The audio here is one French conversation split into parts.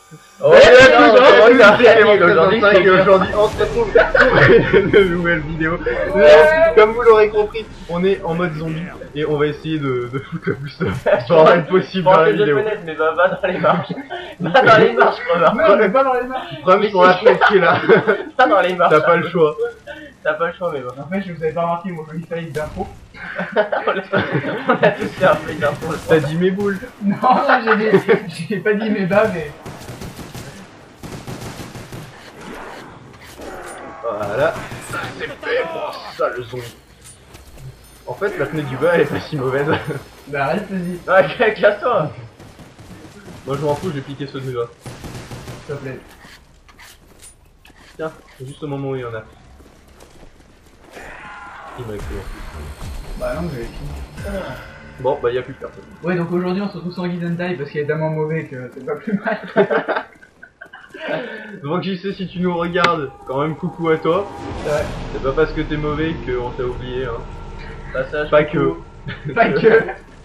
Oh non, aujourd'hui, on se retrouve pour une nouvelle vidéo. Comme vous l'aurez compris, on est en mode zombie et on va essayer de foutre le plus de bordel possible dans la vidéo. Mais va dans les marches. Va dans les marches, crevard. Non, mais pas dans les marches. Problème sur la fenêtre qui est là. Pas dans les marches. T'as pas le choix. T'as pas le choix, mais bon. En fait, je vous avais pas remarqué mon joli fail d'info. On a tous fait un peu d'infos. T'as dit mes boules. Non, j'ai pas dit mes bas, mais. Voilà. C'est fait pour ça le zombie. En fait, la fenêtre du bas elle est pas si mauvaise. Bah arrête, vas-y, Ouais, casse-toi. Moi je m'en fous, j'ai piqué ceux de bas. s'il te plaît. Tiens, juste au moment où il y en a. Il m'a écrit. Bah non, j'avais fini. Bon, bah y'a plus personne. Ouais, donc aujourd'hui on se retrouve sans Guide and Die parce qu'il est tellement mauvais que c'est pas plus mal. Donc j'y sais si tu nous regardes, quand même coucou à toi. Ouais. C'est pas parce que t'es mauvais qu'on t'a oublié hein. Passage. Pas que. Pas que.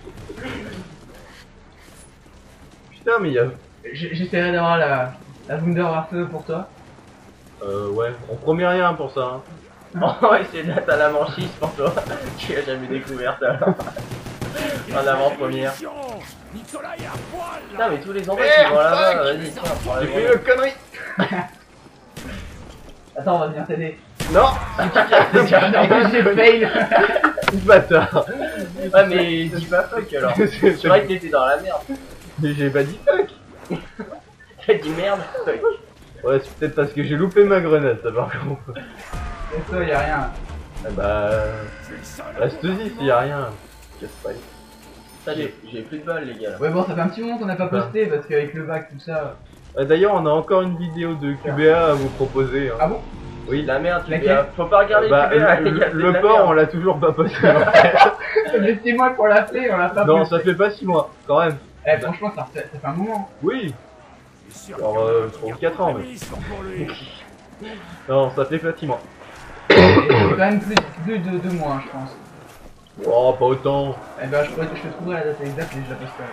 Putain mais y'a... J'essaierai d'avoir la Wunderwaffe pour toi. Ouais, on promet rien pour ça hein. Oh, ouais, c'est là, t'as la manchise pour toi. Tu l'as jamais découverte alors. En avant-première. Putain, mais tous les endroits qui vont là-bas, vas-y, tiens, prends la J'ai fait grenade. une connerie. Attends, on va venir t'aider. Non. J'ai fail. Bâtard. Ouais, mais dis pas fuck alors. C'est vrai que t'étais dans la merde. Mais j'ai pas dit fuck. T'as dit merde, fuck. Ouais, c'est peut-être parce que j'ai loupé ma grenade, ça par contre. Et toi, y'a rien. Ah bah... Reste-y s'il y a rien. Casse pas. Ça, j'ai plus de balles, les gars. Là. Ouais, bon, ça fait un petit moment qu'on n'a pas posté parce qu'avec le bac, tout ça. D'ailleurs, on a encore une vidéo de QBA à vous proposer. Hein. Ah bon? Oui. La merde, tu Laquelle? Faut pas regarder Bah, QBA, les gars, c'est de le la port, merde. on l'a toujours pas posté. Mais c'est moi qu'on l'a fait, on l'a pas Non, posté. ça fait pas 6 mois, quand même. Eh, franchement, ça fait un moment. Oui. Alors, 4 ans, mais... Non, ça fait pas 6 mois. Et c'est quand même plus de 2 mois, je pense. Oh, pas autant. Eh ben, je te trouverai la date exacte et je la posterai.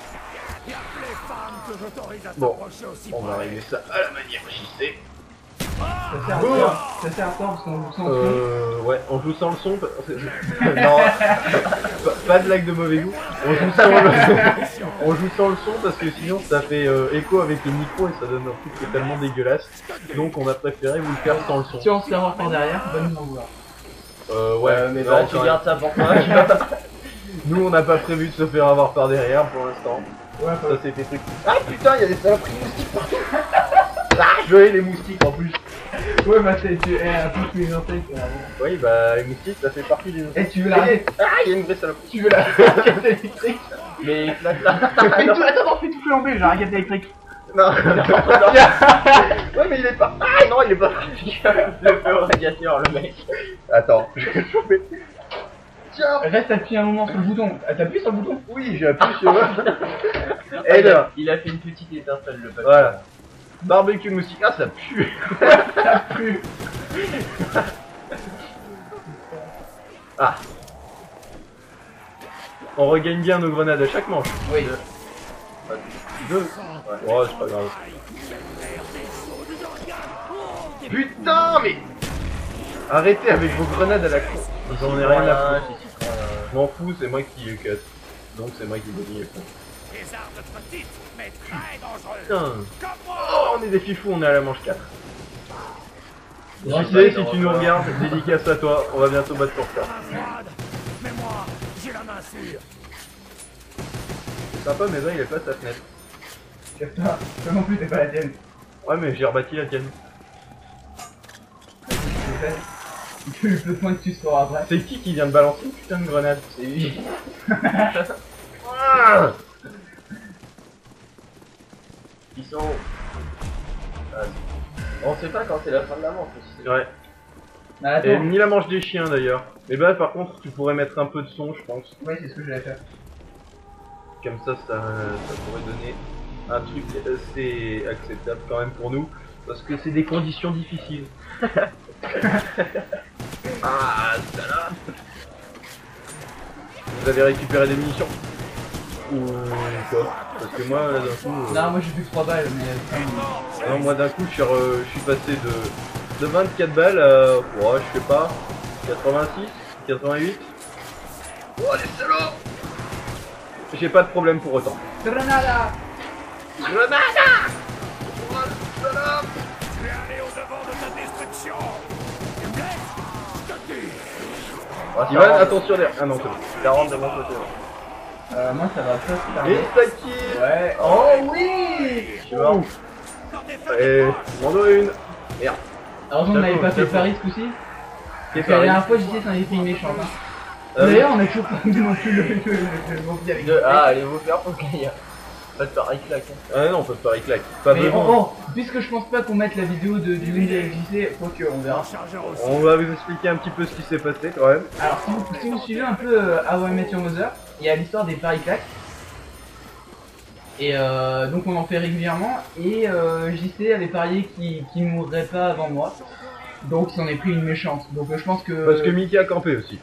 Bon, on va régler ça à la manière JC. Ça sert à quoi parce qu'on vous sent Ouais, on joue sans le son. Non, pas de blague de mauvais goût. On joue sans le... on joue sans le son parce que sinon ça fait écho avec les micros et ça donne un truc qui est tellement dégueulasse. Donc on a préféré vous le faire sans le son. Si on se fait avoir par derrière, va nous en vouloir. Ouais, mais non, bah, quand tu même. gardes ça pour toi. Nous on n'a pas prévu de se faire avoir par derrière pour l'instant. Ouais, Ça c'est des trucs. Ah putain, il y a des saloperies de moustiques partout. Ah, je hais les moustiques en plus. ouais, bah tu es un peu tous les insectes. Oui, bah les moustiques ça fait partie des. Eh, tu veux la raquette? Ah, il y a une vraie saloperie. Tu veux la raquette électrique? Mais éclate-la. Attends, fais tout flamber, j'ai la raquette électrique. Non. Ouais, mais il est pas. Ah non, il est pas. Le feu au radiateur, le mec. Attends, je vais le choper. Tiens. Reste appuyé un moment sur le bouton. T'appuies sur le bouton? Oui, j'ai appuyé sur moi. Et là. Il a fait une petite étincelle, le papier. Voilà. Barbecue moustique. Ah, ça pue. Ça pue. Ah. On regagne bien nos grenades à chaque manche. Oui. 2. Ouais, c'est pas grave. Putain, mais. Arrêtez avec vos grenades à la con. J'en ai rien à foutre. Je m'en fous, c'est moi qui les casse. Donc c'est moi qui gagne les points. Putain. Oh, on est des fifous, on est à la manche 4. Je sais, si tu nous regardes, dédicace à toi, on va bientôt battre pour ça. Mais moi, j'ai la main sûre. C'est sympa, mais là il est pas sa fenêtre. Casse-toi. Toi non plus, t'es pas la tienne. Ouais, mais j'ai rebâti la tienne. Le peu de points que tu seras après. C'est qui vient de balancer une putain de grenade? C'est lui. Ah. Ils sont. Ah, on sait pas quand c'est la fin de la manche aussi. Ouais. Bah, Et attends. ni la manche des chiens d'ailleurs. Mais bah par contre tu pourrais mettre un peu de son je pense. Ouais, c'est ce que j'allais faire. Comme ça pourrait donner un truc assez acceptable quand même pour nous. Parce que c'est des conditions difficiles. Ah ça là. Vous avez récupéré des munitions. Ou quoi? Parce que moi, là, d'un coup... Non, moi j'ai plus que 3 balles, mais. non, moi, d'un coup, je suis passé de 24 balles à... Ouais, je sais pas... 86, 88... Oh, les salauds! J'ai pas de problème pour autant. Grenada! Grenada! Oh, le salope! Je vais aller au-devant de ta destruction. Tu me laisses? Je te dis. Ouais, Ivan, attention derrière. Ah non, c'est bon. 40 de mon côté. Moi ça va pas se Et tarder. Saki! Ouais. Oh oui! Je suis mort. Et... m'en dois une. Merde. Heureusement on n'avait pas fait J'avoue. Paris ce coup-ci. Qu'est-ce Parce que la dernière fois, j'étais, ça avait fait une méchante. Hein. D'ailleurs, on a toujours pas vu non plus le mobilier avec Ah, allez vous faire pour gagner. Pas de pareil claque. Ah non, on peut pas claque. Pas Mais besoin. puisque je pense pas qu'on mette la vidéo du Windy avec JC, faut qu'on verra. Chargeur aussi. On va vous expliquer un petit peu ce qui s'est passé quand même. Alors, si vous suivez un peu How I Met Your Mother, il y a l'histoire des paris claques. Et donc, on en fait régulièrement. Et JC avait parié qu'il mourrait pas avant moi. Donc, il s'en est pris une méchante. Donc, je pense que. Parce que Mickey a campé aussi.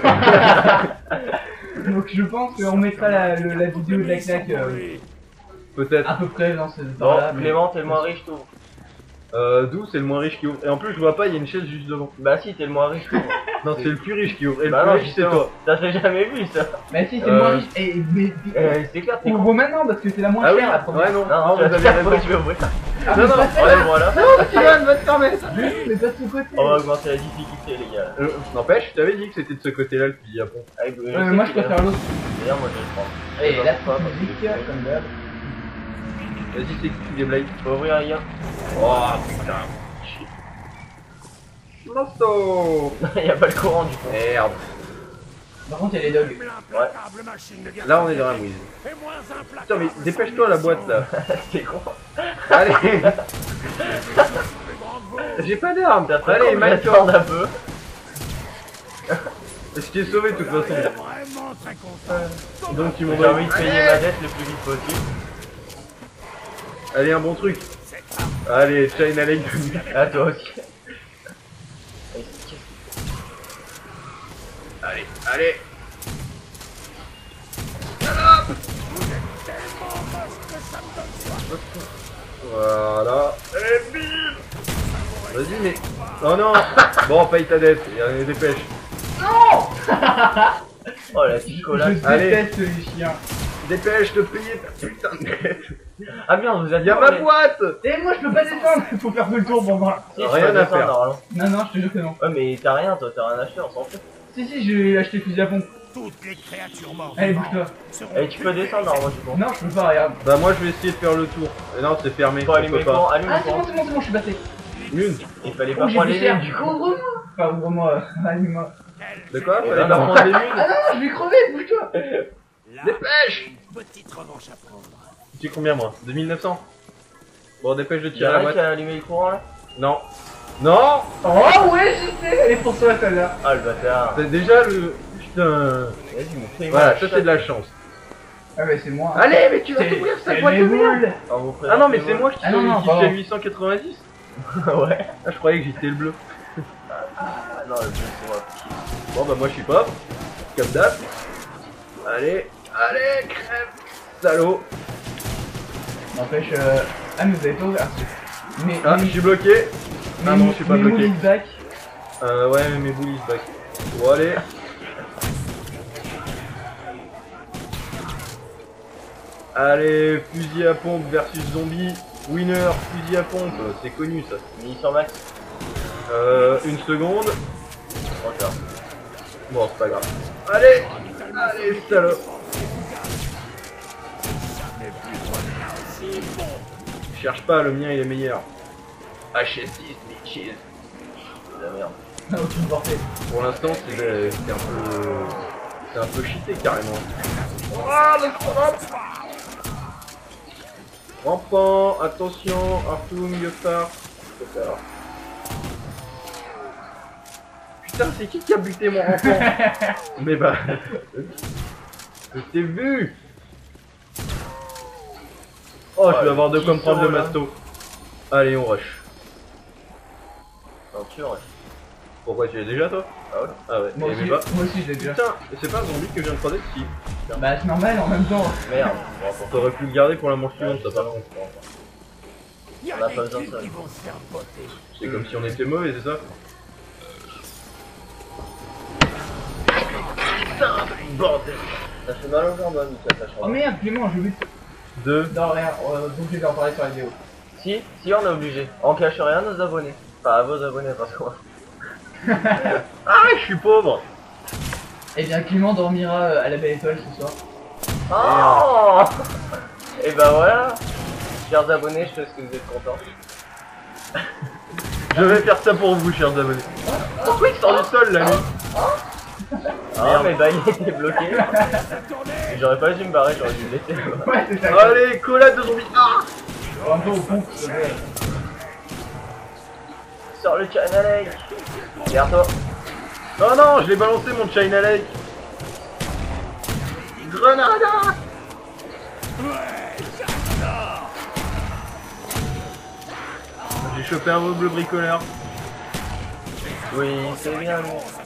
Donc, je pense qu'on mettra la vidéo de la claque Peut-être. à peu près dans ce Bon, là. Clément, t'es le moins riche, tout. D'où c'est le moins riche qui ouvre. Et en plus, je vois pas, il y a une chaise juste devant. Bah si, t'es le moins riche, tout. Non, c'est le plus riche qui ouvre. Et le Bah plus non, riche, c'est justement. toi. Ça s'est jamais vu, ça. Bah, si, c'est le moins riche. Et, mais, C'est clair, t'es con. ouvre maintenant parce que c'est la moins Ah oui, chère la première. ouais, non. Non, non, vous avez raison. je vais ouvrir. Ah, Non, mais non, pas celle-là. Ouais, voilà. Non, Steven, va te fermer. Mais pas de ce côté. On va augmenter la difficulté, les gars. N'empêche, je t'avais dit que c'était de ce côté-là le fusil à pompe. Avec, Moi, je préfère l'autre. D'ailleurs, moi, je vais le prendre. Et Je la pense pas, parce que musique, c'est- comme d'hab. Vas-y, c'est qui des blagues? Faut ouvrir, les gars. Oh putain. Lasso. Il y a pas le courant, du coup. Merde. Par contre, il y a les dogs. L'implacable machine de guerre. Là, on est dans la mouise. Et moins implacable. Putain, mais dépêche-toi la boîte là. C'est con. Allez. Bravo. J'ai pas d'armes. T'as Allez, Allez, mets-toi. attendre un peu. Je t'ai sauvé de toute façon. Vraiment très content. Donc tu m'en J'ai donnes. envie de payer ma dette le plus vite possible. Allez, un bon truc. Allez, China Lake. Ah, toi aussi. Allez, allez. Voilà. Et bim. Vas-y, mais. Oh non. Bon, paye ta dette. Allez, dépêche. Oh, la petite collade. Je Allez. déteste les chiens. Dépêche de payer ta putain de dette. Ah merde, vous avez Y'a ma boîte. Et moi, je peux pas descendre. Faut faire tout le tour pour moi. Rien à faire. Non, non, je te jure que non. Ouais, mais t'as rien, toi, t'as rien acheté, on s'en fout. Si, j'ai acheté fusil à pompe. Toutes les créatures mortes Allez, bouge-toi. seront Et tu peux descendre, normalement, du coup. Non, je peux pas, regarde. Bah, moi je vais essayer de faire le tour. Non, c'est fermé. Faut on allumer peut le pas. courant, allume Ah, le c'est bon, courant. c'est bon, je suis passé. Une. Il fallait Oh, pas j'ai prendre fait les cher. mines, du coup. Ouvre-moi. Enfin, ouvre-moi, allume-moi. De quoi? Et Fallait bah, pas non. prendre des Ah mines. non, non, je vais crever, bouge-toi. là. Dépêche. Petite revanche à prendre. J'ai combien moi? 2900. Bon, dépêche de Y'a tirer la rien boîte. qui a allumé le courant, là? Non. Non. Oh, ouais, j'y sais. Elle est pour toi, celle-là. Ah, le bâtard. C'est déjà le... Putain. Vas-y, mais fais Voilà, ça c'est de la chance. Ah, ouais, c'est moi. Allez, mais tu vas C'est t'ouvrir c'est cette boîte mes de merde. boules. Ah non, mais c'est moi qui Ah non, non, suis à pardon. 890. Ouais. Ah, je croyais que j'étais le bleu. Ah non, le bleu, c'est moi. Bon, bah moi je suis pas. Comme d'hab. Allez, allez, crève. Salaud. N'empêche, ah, mais vous avez pas ouvert. Mais, Ah, je suis bloqué. Ah non, je suis pas mes bloqué. moules is back. Ouais, mais mes boules back. Bon, allez. Allez, fusil à pompe versus zombie. Winner, fusil à pompe, c'est connu ça. Munition max. Une seconde. Encore. Bon, c'est pas grave. Allez, allez, salaud. Cherche pas, le mien il est meilleur. HS6, bitches. C'est la merde. Ah, aucune portée. Pour l'instant, c'est un peu. C'est un peu cheaté carrément. Ah, le front. Rampant, attention, Artung, Yofar. Putain, c'est qui a buté mon rampant? Mais bah. Je t'ai vu! Oh, je vais avoir de quoi me prendre le masto. Allez, on rush. Non, tu ouais. Pourquoi tu l'as déjà toi? Ah ouais. Ah ouais, Moi et aussi, mais bah. moi aussi, je l'ai déjà. Putain, c'est pas un zombie que je viens de croiser? Si. putain. Bah c'est normal en même temps. Merde. T'aurais pu le garder pour la manche suivante, ça par contre. Y On a des pas besoin de types ça. qui vont se faire botter. C'est comme si on était mauvais, c'est ça? Bordel. Ça fait mal aux jambes, hein, Mika, ça Oh change. merde, Clément, j'ai oublié de... 2. Non, rien, donc je vais en parler sur la vidéo. Si, on est obligé. On cache rien à nos abonnés. Enfin, à vos abonnés, parce que moi. Ah, je suis pauvre! Eh bien, Clément dormira à la belle étoile ce soir. Oh. Et bah voilà. Chers abonnés, je sais que vous êtes contents. Je vais faire ça pour vous, chers abonnés. Pourquoi il sort du sol, là, lui? Ah, mais bah, il était bloqué. Et j'aurais pas dû me barrer, j'aurais dû le laisser. Ouais, c'est ça. Allez, collade de zombies! Ah! Un peu au fond, s'il te plaît. Sors le China Lake. Derrière toi. Oh non, je l'ai balancé, mon China Lake! Grenade! J'ai chopé un bleu bricoleur. Oui, c'est bien.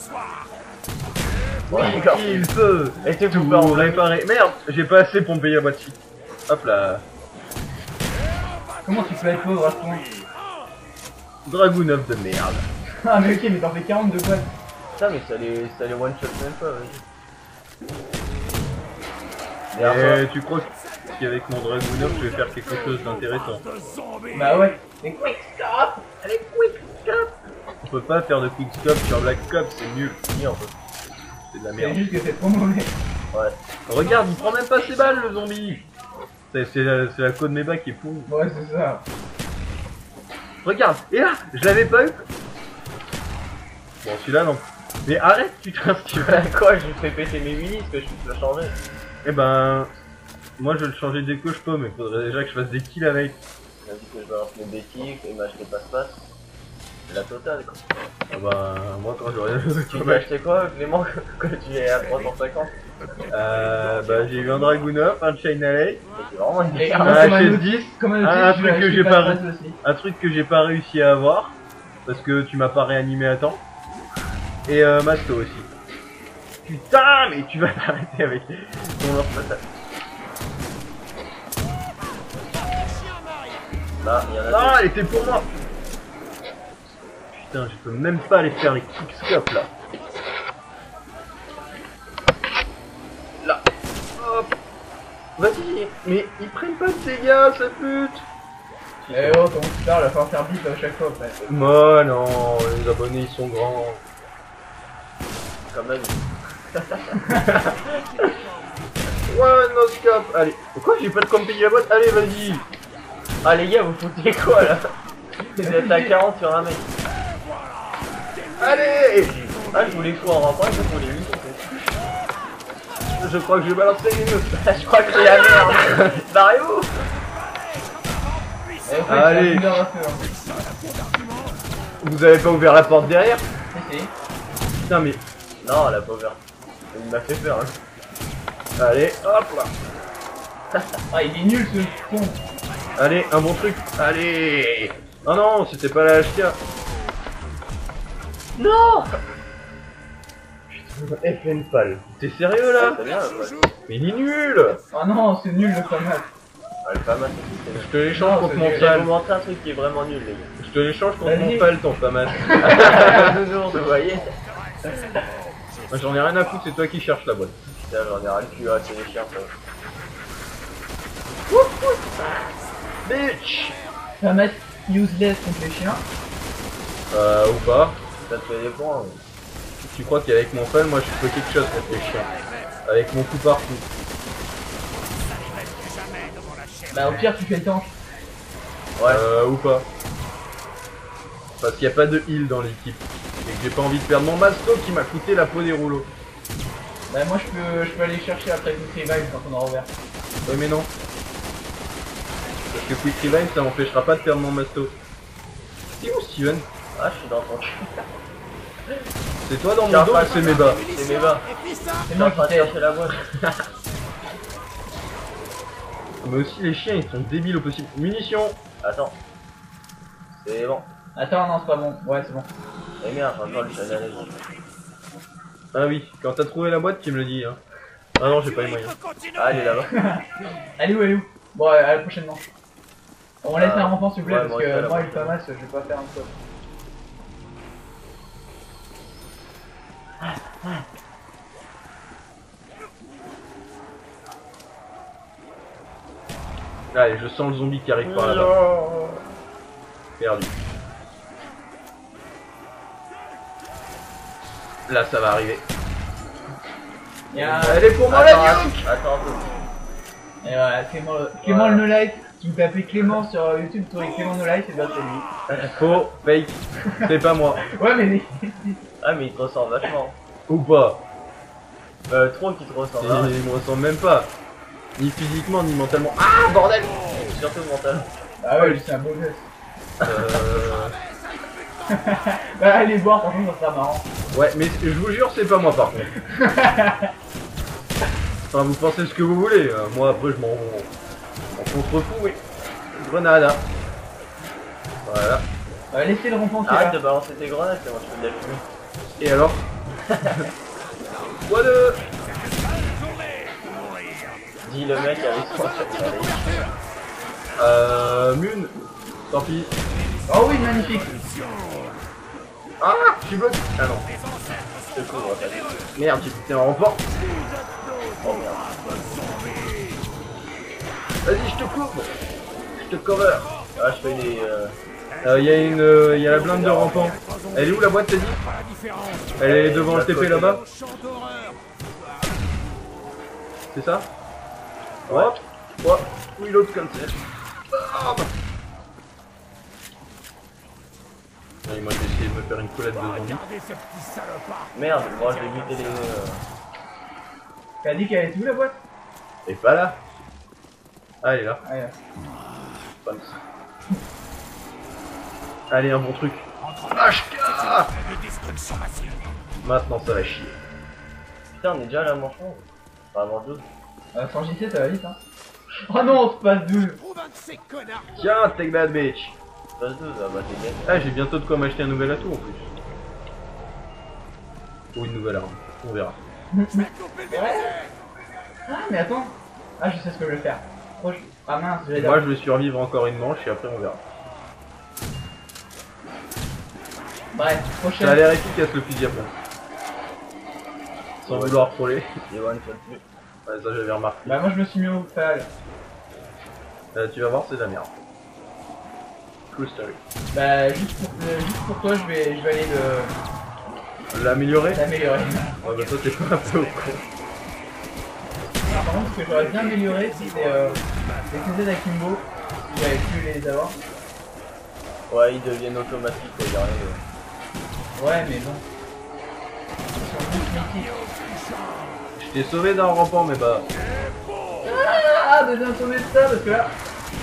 Oui, D'accord. il peut Et t'es tout coupé en deux. réparer. Merde, j'ai pas assez pour me payer la boîte suite. Hop là. Comment tu peux être pauvre à ce point? Dragunov de merde. Ah mais ok, mais t'en fais 40 de quoi? Putain, mais ça les one shot même pas, vas-y. Derrière Et tu crois qu'avec mon Dragunov, je vais faire quelque chose d'intéressant? De zombies. Bah ouais. Mais quick stop! Allez, quick stop! On peut pas faire de quickscope sur Black Ops, c'est nul. toi. Si, on peut. C'est de la C'est merde. juste que c'est trop mauvais. Ouais. Regarde, il prend même pas ses balles, le zombie. C'est la code méba qui est pourrie. Ouais, c'est ça. Regarde, et là, je l'avais pas eu. Bon, celui-là, non. Mais arrête, putain, si tu veux. Quoi, je lui fais péter mes minis, parce que je peux le changer. Eh ben, moi je vais le changer dès que je peux, mais faudrait déjà que je fasse des kills avec. Il m'a dit que je balance mes béquilles, et m'acheter passe-passe. C'est la totale, quoi. Ah bah, moi quand j'aurai Tu m'as acheté quoi, Clément, que tu es à 350? bah j'ai eu un Dragunov, un China Lake, C'est vraiment une Et décharge. un comme un autre- HS10, Comme un autre, truc que j'ai pas pas de place aussi. un truc que j'ai pas réussi à avoir, parce que tu m'as pas réanimé à temps, et Masto aussi. Putain, mais tu vas t'arrêter avec ton lance-patate. Là, il y en a Non, deux. elle était pour moi. Putain, je peux même pas aller faire les quickscopes là. Là. Hop. Vas-y, mais ils prennent pas de dégâts, ça pute. Eh oh, comment tu parles, il va falloir faire bip à chaque fois après. Moi non, les abonnés ils sont grands. Quand même. Ouais, no scope. Allez. Pourquoi j'ai pas de comme payer la boîte? Allez, vas-y. Ah, les gars, vous foutez quoi là? Vous êtes à 40 sur un mec. Allez. Ah, je voulais fou en rampant, je voulais lui. Je crois que je vais balancer les nœuds. Je crois que c'est la merde. Barrez-vous. Eh, en fait, Allez. c'est un à feu. Hein. Vous avez pas ouvert la porte derrière? Si, si. Putain, mais. Non, la pauvre. Il m'a fait peur. Hein. Allez, hop là. Ah, il est nul ce con. Allez, un bon truc. Allez. Oh non, c'était pas la HK. Non. FN pal. T'es sérieux là? C'est bien, ouais. Mais il est nul. Ah non, c'est nul le format. Elle est pas mal aussi, c'est Je te l'échange Non, contre c'est mon nul. Je vais vous pal. montrer un truc qui est vraiment nul, les gars. Je te l'échange contre Vas-y. mon pal, ton famas. Toujours, vous voyez. Moi j'en ai rien à foutre, c'est toi qui cherches la boîte. Putain, j'en ai ras le cul, c'est les chiens, ça. Bitch. Format useless contre les chiens. Ou pas. Ça te fait des points. Ouais. Tu crois qu'avec mon pal, moi je fais quelque chose contre les chiens. Avec mon coup partout. Bah, au pire, tu fais le tank. Ou pas. Parce qu'il n'y a pas de heal dans l'équipe. Et que j'ai pas envie de perdre mon masto qui m'a coûté la peau des rouleaux. Bah, moi, je peux aller chercher après Quick Revive quand on aura ouvert. Ouais mais non. Parce que Quick Revive ça m'empêchera pas de perdre mon masto. C'est où Steven? Ah, je suis dans ton cul. C'est toi dans Tiens, mon dos ou pas- c'est mes bas? C'est mes bas. C'est Je suis moi en train qui de t'ai. chercher la boîte. Mais aussi les chiens ils sont débiles au possible. Munitions. Attends. C'est bon. Attends, non, c'est pas bon. Ouais, c'est bon. Eh merde, j'ai encore le China Lake. Ah oui, quand t'as trouvé la boîte tu me le dis hein. Ah non, j'ai pas les moyens. Ah, elle est là-bas. Elle est où, elle est où? Bon, à la prochaine manche. On laisse un rampant s'il vous plaît, ouais, parce moi, que aussi, à la moi, il prochaine. pas masse, je vais pas faire un stop. Allez, je sens le zombie qui arrive par là-bas. Non. Perdu. Là, ça va arriver. Il y a... Elle est pour moi Attends, la nuque. attends. Et voilà, Clément le No Life. Si vous tapez Clément sur YouTube, vous trouvez Clément No Life, et bien c'est lui. Faux, fake, c'est pas moi. Ouais, mais Ah, mais il te ressemble vachement. Ou pas. Trop qu'il te ressemble. Il Hein. me ressemble même pas. Ni physiquement, ni mentalement. Ah, bordel. Surtout mental. ah ouais, lui c'est un beau gosse. Euh... Bah, allez voir, par contre, ça sera marrant. Ouais, mais je vous jure, c'est pas moi par contre. Enfin, vous pensez ce que vous voulez. Moi, après, je m'en contrefous, oui. Grenade. Hein. Voilà. Laissez le rampant qui est Arrête de là. balancer tes grenades, c'est moi je fais de la fumée. Et alors Quoi de... Dis le mec avec son Mune. Tant pis. Oh oui, magnifique. Ah, je suis bloqué. Ah non. Je te couvre, t'as dit. Merde, j'ai pété un rempart. Oh merde. Vas-y, je te couvre. Je te cover. Ah, je fais des. Il y a la blinde de rampant. Elle est où la boîte, t'as dit? Elle est devant le TP là-bas. C'est ça? Hop. Hop. Oui, l'autre comme ça. Allez, moi, je vais essayer de me faire une collette de zombies. Merde, moi je vais buter les. T'as dit qu'elle est où la boîte? Et pas là. Ah, elle est là. Ah, ouais. Bonne. Allez, un bon truc. HK. Maintenant, ça va chier. Putain, on est déjà à la manche 11. Enfin, avant 12. Sans JC, ça va vite, hein. Oh non, on se passe 12. Tiens, take that bitch. Passe 12, ah bah t'es bien. Ah, j'ai bientôt de quoi m'acheter un nouvel atout en plus. Ou une nouvelle arme. On verra. Ah, mais attends. Ah, je sais ce que je vais faire. Ah mince, je vais Moi, je vais survivre encore une manche et après, on verra. Bref, Ça a prochaine. l'air efficace le fusil à pompe. Sans vouloir troller. Et one shot plus. Ouais, ça, j'avais remarqué. Bah, moi je me suis mis au pal. Tu vas voir, c'est de la merde. True story. Bah, juste pour toi, je vais aller L'améliorer? l'améliorer. Ouais, bah, toi, t'es pas un peu au con. Par contre, ce que j'aurais bien amélioré, c'était les CZ d'Akimbo. Si j'avais pu les avoir. Ouais, ils deviennent automatiques, quoi, y'a rien de. Ouais, mais bon. Ils sont tous mythiques. Je t'ai sauvé d'un rampant, mais bah. Ah, mais j'ai sauvé de ça parce que là.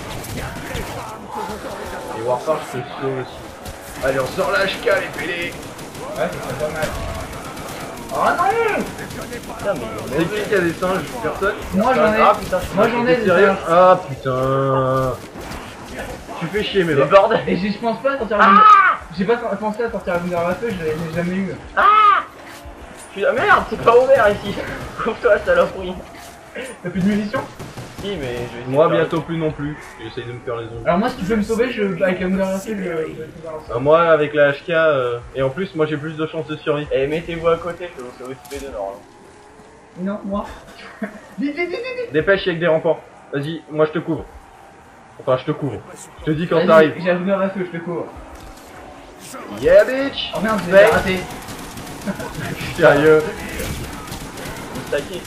Et Warfare, je te sauve aussi. Allez, on sort la HK, les pélés. Ouais, ça serait pas mal. Oh non! Putain, mais C'est qui a des singes? Personne? Moi j'en ai. Ah putain, Moi j'en ai T'es des sérieux? singes. Ah putain. Tu fais chier, mais Mais bah. bordel! Et je pense pas à sortir j'ai pas pensé à sortir la lumière à feu, je l'ai jamais eu. Putain, merde, c'est pas ouvert ici! Couvre-toi, saloperie! T'as plus de munitions? Si, mais je vais essayer Moi, de faire- bientôt plus non plus. J'essaye de me faire les zombies. Alors moi si tu peux me sauver, avec la lumière à feu, je vais te balancer. Moi, avec la HK, et en plus, moi j'ai plus de chances de survie. Eh, mettez-vous à côté, je vais vous sauver tous les deux, normalement. Non, moi. Vite, vite, vite, vite! Dépêche avec des remparts. Vas-y, moi je te couvre. Enfin, je te couvre. Je te dis quand Vas-y, t'arrives. j'ai la lumière à feu, je te couvre. Yeah, bitch! Oh merde, j'ai Fake. raté. Sérieux. Vous stackez.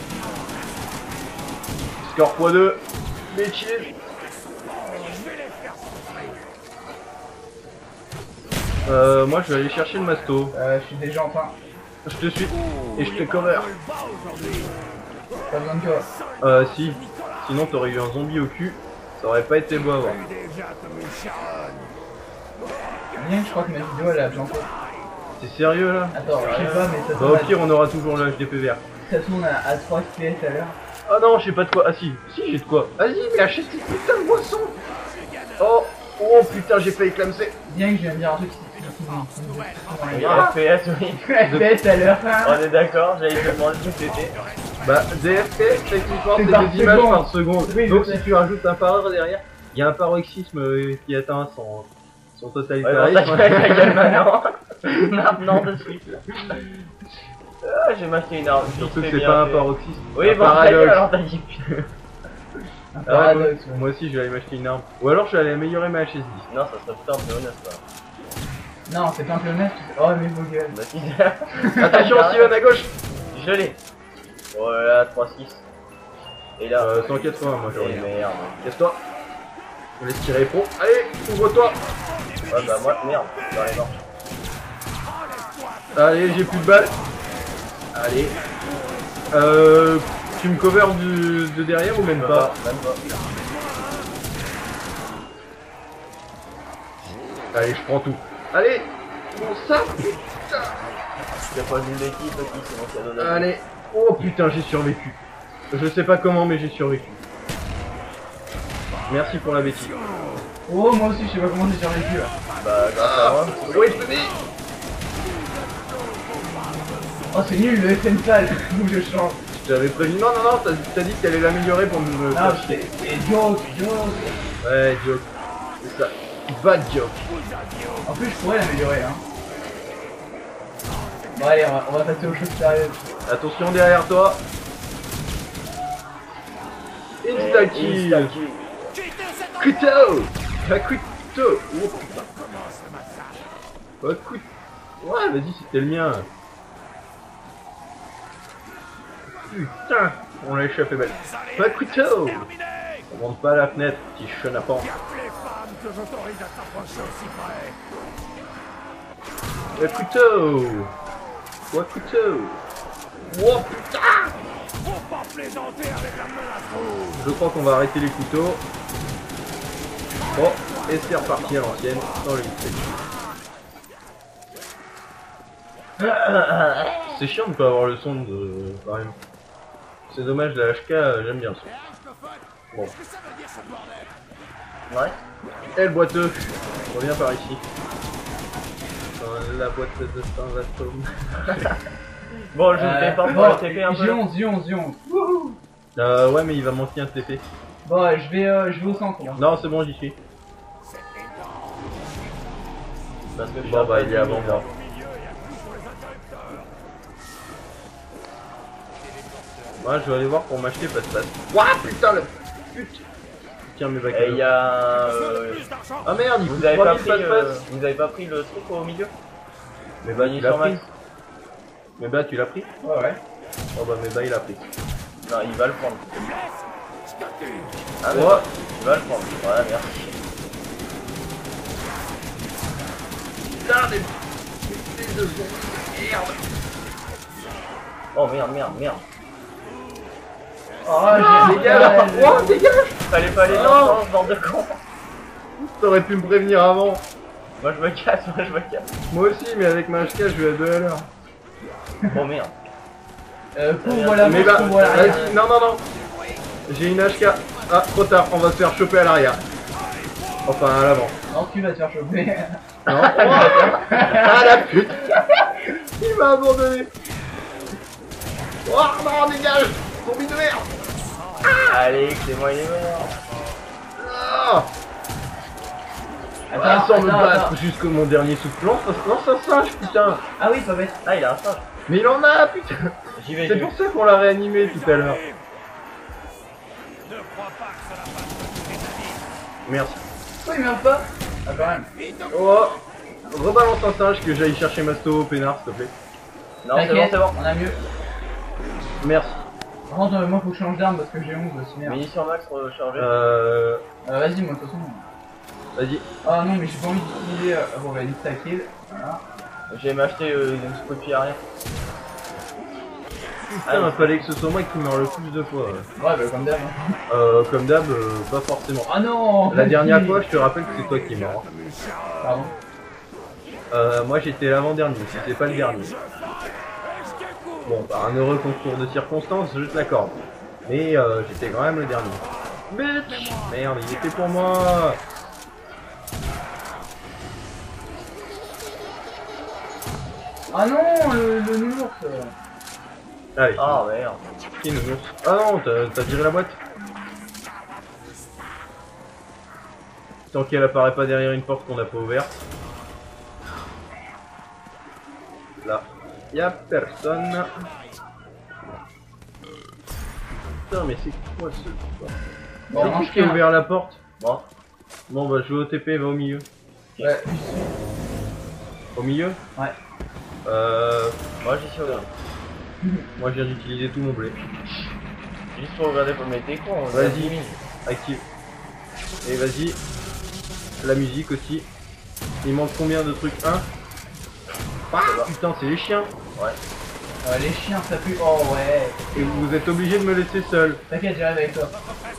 Score x2. Bitches. Moi je vais aller chercher le masto. Je suis déjà en train. Je te suis. Et je te cover. Pas besoin de toi. Si. Sinon t'aurais eu un zombie au cul. Ça aurait pas été beau à voir. Bien que je crois que ma vidéo elle a planté. T'es sérieux là? Attends, je sais pas, mais ça Bah au pire on aura toujours le HDP vert. ça tourne à 3 FPS à l'heure. Ah non, j'ai pas de quoi. Ah si, si j'ai de quoi. Vas-y, mais achète cette putain de boisson. Oh, oh putain, j'ai failli clamser. Bien que je viens de dire un truc qui Oui, FPS, oui. FPS à l'heure. On est d'accord, j'allais te demander ce que c'était. Bah, des FPS, techniquement, c'est par des images seconde. par seconde. Oui, Donc je sais. si tu rajoutes un pareur derrière, il y a un paroxysme qui atteint son Ouais, bon, totalitarisme. ça fait la gueule maintenant. Maintenant de suite. Ah, j'ai m'acheté une arme. Surtout vite que fait c'est bien pas un fait. paroxysme. Oui, un bon, ta gueule, paradoxe. alors t'as dit putain. Un Ah, paradoxe. moi aussi, je vais aller m'acheter une arme. Ou alors, je vais aller améliorer ma HS10. Non, ça serait putain de honnête, ça. Non, c'est pas un peu le mec. Oh, mais vos gueules. Bah, si. Attention, Steven à gauche. Je l'ai. Voilà, 3-6. Et là. 180, moi j'aurais Et dit. merde. Casse-toi. On laisse tirer pro. Allez, ouvre-toi. Ouais, bah, moi, merde. Dans les marches. Allez, j'ai plus de balles. Allez. Tu me covers de derrière ou même pas? Même pas. Allez, je prends tout. Allez. Bon, ça. T'as pas vu l'équipe, ok, c'est mon cadeau d'année. Allez. Oh putain, j'ai survécu. Je sais pas comment, mais j'ai survécu. Merci pour la bêtise. Oh, moi aussi, je sais pas comment j'ai survécu là. Bah, grâce à moi. Oui, je te dis. Oh, c'est nul le FN sale. Faut que je change. Je t'avais prévenu. Non, non, non, t'as dit que t'allais l'améliorer pour me Ah, faire chier. c'est joke. Ouais, joke. C'est ça. Bad joke. En plus, je pourrais l'améliorer, hein. Bon, allez, on va passer aux choses sérieuses. Attention derrière toi. Insta-kill. Insta-kill. Couteau. Un couteau. Oh putain. Un couteau. Ouais, vas-y, c'était le mien. Putain, on l'a échappé belle. Pas de couteau. On monte pas à la fenêtre, petit chenapan. Les femmes que j'autorise à s'approcher aussi près. Le couteau. Quoi couteau. Oh putain. Faut pas plaisanter avec la menace rouge. Je crois qu'on va arrêter les couteaux. Bon, et c'est reparti à l'ancienne, dans le lycée. C'est chiant de pas avoir le son de... quand même. C'est dommage, la HK, j'aime bien le son. Bon. Ouais. Et le boiteux, reviens par ici. Dans la boîte de Saint-Atomes. Bon, je vous fais pas pour le TP un peu. J'ai 11. Ouais, mais il va manquer un TP. Bon, je vais au centre. Là. Non, c'est bon, j'y suis. Parce que je suis Bon, un bah, peu il est avant timide, moi. hein. Ouais, je vais aller voir pour m'acheter passe-passe. Ouah, putain, le... Putain. Tiens, mes bacs. Et il y a. Ah merde, il Vous coûte avez pas 3000 pris, passe-passe. vous avez pas pris le truc au milieu? Mais bah, tu l'as Sur pris. Max. Mais bah, tu l'as pris. Ouais. Oh bah, mais bah, il a pris. Non, il va le prendre. Ah, mais Ouais. il va le prendre. Voilà, merci. Putain, des de zombies. Merde. Oh merde. Oh, j'ai Dégage. Oh, dégage. Fallait pas aller Oh. dans le sens, bande de cons. T'aurais pu me prévenir avant. Moi je me casse. Moi aussi, mais avec ma HK, je vais à 2 à l'heure. Oh merde. Couvre la Mais manche, bah, couvre l'arrière. vas-y, non. J'ai une HK. Ah, trop tard, on va se faire choper à l'arrière. Enfin, à l'avant. Non, tu vas te faire choper. Non. Ah la pute. Il m'a abandonné. Oh non, dégage. Zombie de merde. Allez, c'est moi il est mort. Ah, Attends, sans me attends, battre attends. jusqu'au mon dernier souffle. Non, ça singe, putain. Ah oui, pas bête. Ah, il a un singe. Mais il en a, putain. J'y vais. C'est pour ça qu'on l'a réanimé tout à l'heure. Ne crois pas que cela passe de tes amis. Merci. Pourquoi il meurt pas? Ah, quand même. Oh, rebalance un singe que j'aille chercher Masto au peinard, s'il te plaît. Non, c'est bon, T'inquiète, c'est bon. on a mieux. Merci. Par contre, moi faut que je change d'arme parce que j'ai 11 aussi, merde. Munitions max rechargées. Vas-y, moi de toute façon. Vas-y. Ah non, mais j'ai pas envie d'utiliser. Bon, bah, insta kill. Voilà. J'ai m'acheté une copie à rien. Putain, il fallait que ce soit moi qui meure le plus de fois. Ouais, bah, comme d'hab. Hein. Comme d'hab, pas forcément. Ah non! La dernière vas-y. fois, je te rappelle que c'est toi qui es mort. Pardon. Moi j'étais l'avant-dernier, si c'est pas le dernier. Bon, par un heureux concours de circonstances, je te l'accorde. Mais j'étais quand même le dernier. Bitch! Merde, il était pour moi! Ah non, le nounours. Allez, Ah merde. qui nous ours. Ah non, t'as viré la boîte. Tant qu'elle apparaît pas derrière une porte qu'on n'a pas ouverte. Là, y'a personne. Putain, mais c'est quoi ce... Bon, C'est qui a ouvert la porte? Bon. Bon bah je vais au TP, va au milieu. Ouais, Au milieu? ouais. Moi j'y suis regardé. Moi je viens d'utiliser tout mon blé. Juste pour regarder pour mettre des cons. on Vas-y. a 10 000. Active. Et vas-y. La musique aussi. Il manque combien de trucs? Un. Ah putain, c'est les chiens. Ouais. Les chiens, ça pue. Oh ouais. Et vous êtes obligé de me laisser seul. T'inquiète, j'arrive avec toi.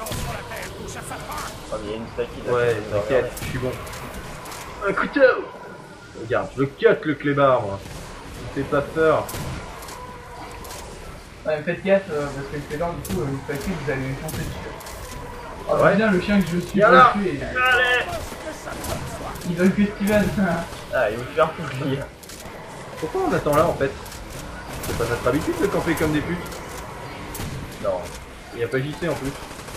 Oh, mais il y a une stacky là. Ouais, ça va t'inquiète, regarder. je suis bon. Un couteau. Regarde, je le cut le clébard, moi. Me fais pas peur. Ouais, mais faites gaffe, parce que le clébard, du coup, une fois que vous allez lui foncer dessus. Oh Ouais. putain, le chien que je suis Viens là. pas tué. Allez. Ils veulent que Steven. Ah, il me fait fouiller. Pourquoi on attend là en fait? C'est pas notre habitude de camper comme des putes. Non. Il y a pas JC en plus.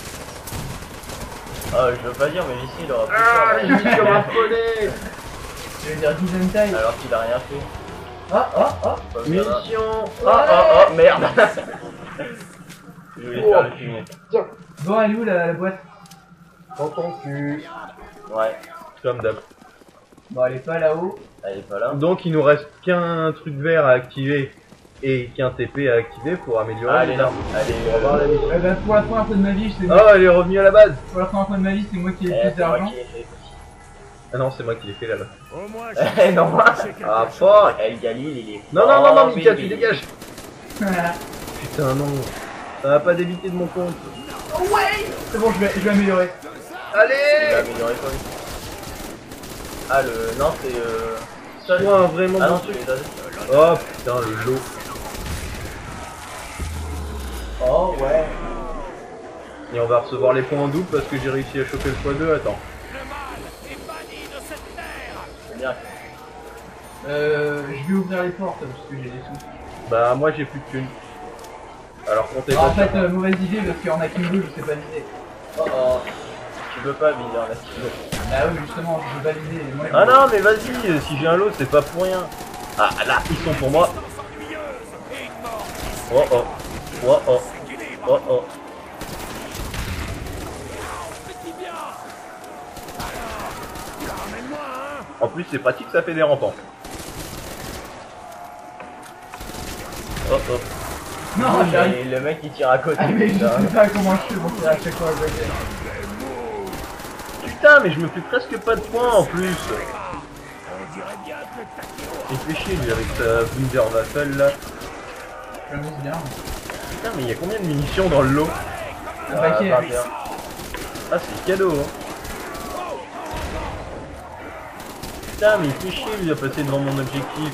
Ah, je veux pas dire, mais ici il aura plus Ah, peur, il vit comme un poney. Je vais dire Gizentai. alors qu'il a rien fait. Ah, ah, ah. Pas bien, hein. Munitions. Oh merde. Je voulais faire le fumier. Bon, elle est où la boîte? Dans ton cul. Ouais. Comme d'hab. Bon, elle est pas là-haut. Elle est pas là. Donc il nous reste qu'un truc vert à activer et qu'un TP à activer pour améliorer Ah, elle est les là. armes. Elle On va voir la est. mission. Eh ben, pour la première fois de ma vie, c'est moi. Oh, elle est revenue à la base. Pour la première fois de ma vie, c'est moi qui ai le plus C'est moi d'argent. qui ai fait. Ah non, c'est moi qui l'ai fait là-bas. Au moins, Eh non. Ah, fuck. El Galil, il est. Non, non, non, non, Oh, Mika, baby. tu dégages. Putain, non. Ça va pas débiter de mon compte. Oh ouais. C'est bon, je vais améliorer. Il va Allez. améliorer quoi lui. Ah le. Non, c'est seul. Toi, vraiment Ah bon non, tu truc. l'as donné. Oh putain, le lot. Oh ouais. Et on va recevoir les points en double parce que j'ai réussi à choper le x2. Attends. C'est bien. Je vais ouvrir les portes parce que j'ai des sous. Bah, moi j'ai plus de thunes. Alors comptez Ah, en pas fait, sur moi. mauvaise idée parce qu'en Akimbo, je sais pas viser. Oh. Tu peux pas viser en active. Ah oui, justement, je veux pas viser. Moi, Ah non, mais vas-y, si j'ai un lot, c'est pas pour rien. Ah là, ils sont pour moi. Oh oh. Oh oh. Oh oh. En plus, c'est pratique, ça fait des rampants. Oh oh. Non, Ah, j'arrive. mais le mec il tire à côté. Ah, mais je putain. sais pas comment je fais pour tirer à chaque fois avec elle. Putain, mais je me fais presque pas de points en plus. Il fait chier lui avec sa Wunderwaffe là. Je m'amuse bien. Putain, mais il y a combien de munitions dans le lot? Un paquet. 21. Ah, c'est cadeau, hein. Putain, mais il fait chier lui à passer devant mon objectif.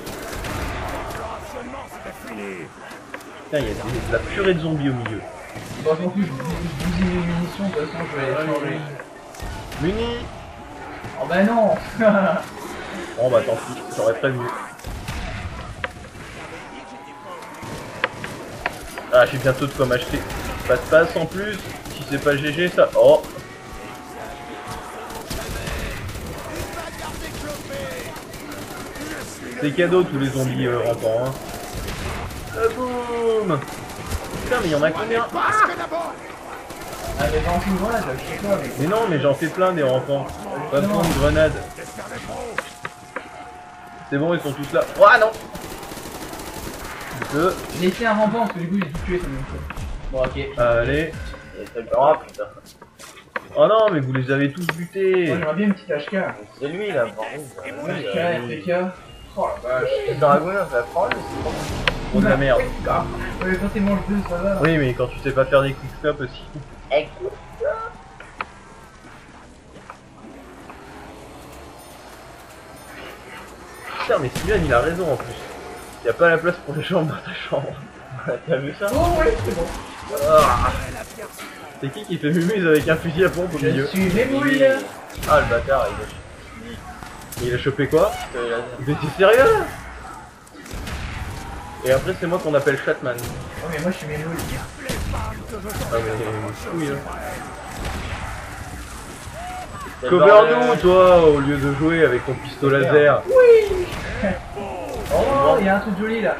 Putain, il y a de la purée de zombies au milieu. Bon, en plus, je bousille mes munitions, de toute façon, je vais les changer. Muni. Oh bah non. Bon bah tant pis, j'aurais prévenu. Ah, j'ai bientôt de quoi m'acheter. Pas de passe en plus. Si c'est pas GG, ça... Oh. C'est cadeau tous les zombies rampants, hein. Boum. Putain, mais il y en a combien? Ah, mais dans une grenade, je sais pas, mais. Mais non, mais j'en fais plein des rampants. Pas besoin de grenades. C'est bon, ils sont tous là. Oh non. Deux. Laissez un rampant, parce que du coup, il est tout tué, ça me fait. Bon, ok. Allez. Et c'est le grand putain. Oh non, mais vous les avez tous butés. Moi, j'aimerais bien une petite HK. C'est lui là, par contre. HK, FPK. Oh la vache. Le dragoneur, ça prend le c'est bon. Trop de la merde. Ah, ouais, quand t'es mange deux, ça va. Oui, mais quand tu sais pas faire des quickscope aussi. Écoute. Putain, mais Sylvain, il a raison en plus. Y a pas la place pour les jambes dans ta chambre. T'as vu ça? Oh, ouais, c'est bon. Ah. C'est qui fait mumuse avec un fusil à pompe au Je milieu? suis Mémouille. Ah le bâtard, Il a chopé quoi? il a... Mais t'es sérieux? Et après c'est moi qu'on appelle Chatman. Oh mais moi je suis mes loups. Ah mais oui, hein. Cover-nous toi au lieu de jouer avec ton pistolet laser. Oh, il y a un truc joli là.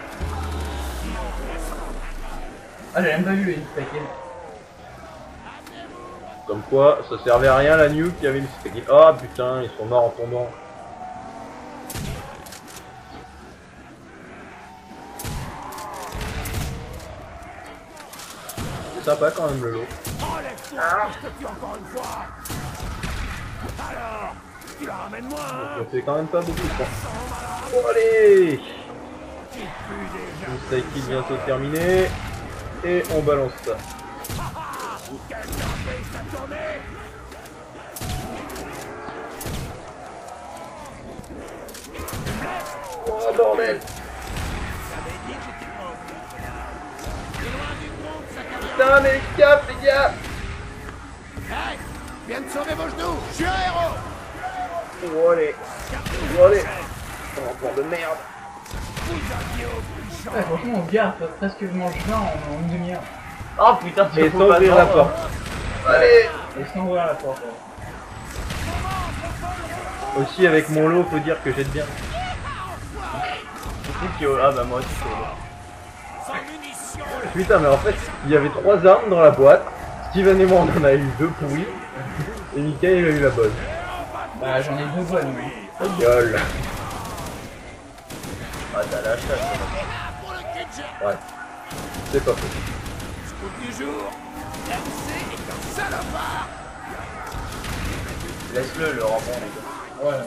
Ah, j'ai même pas vu une stackée. Comme quoi, ça servait à rien la nuke, il y avait une stackée. Oh putain, ils sont morts en tombant. C'est sympa quand même le lot. Enlève-toi, je te tue encore une fois. Alors, tu la ramènes moi, hein? On fait quand même pas beaucoup de points. Oh allez! Qui pue déjà. Le cycle bientôt terminé. Et on balance ça. Quelqu'un paye sa tournée. Oh bordel! J'avais dit que j'étais pauvre. T'es loin du compte, ça carrière. Putain mais cap les gars! Hey, viens de sauver vos genoux. Je suis un héros. Oh allez! Oh allez! Oh bord de merde! Vous aviez aucune chance. Ouais, franchement, on garde presque mange 20 en une demi-heure. Oh putain, Et faut sans pas ouvrir la devant, porte. Allez! Et sans ouvrir la porte. Aussi avec mon lot, faut dire que j'aide bien. C'est qui ah bah moi aussi c'est Sans munitions. Putain mais en fait, il y avait 3 armes dans la boîte. Steven et moi on en a eu 2 pourries. Et Mickaël il a eu la bonne. Bah, j'en ai 2 bonnes, oui. Ta gueule! Ah t'as la chatte. Pour le kitchen. Ouais. C'est pas faux. Coup du jour. MC est un salopard. Laisse-le le rembond les gars. Ouais.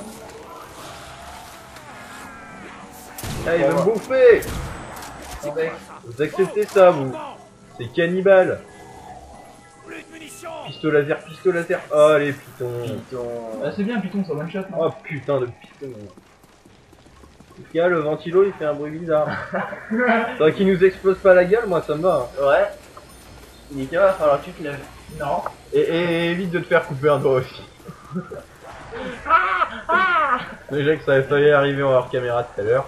Ah il va me bouffer! Avec. Vous acceptez ça vous? C'est cannibale! Plus de munitions. Pistolet laser. Oh les pitons! Python. Bah, c'est bien, Python, ça one shot, non? Oh putain de piston! En tout cas, le ventilo il fait un bruit bizarre. Tant qu'il nous explose pas la gueule, moi ça me va. Hein. Ouais. Nika, va falloir que tu te lèves. Non. Et évite de te faire couper un doigt aussi. Déjà que ça avait failli arriver en hors caméra tout à l'heure.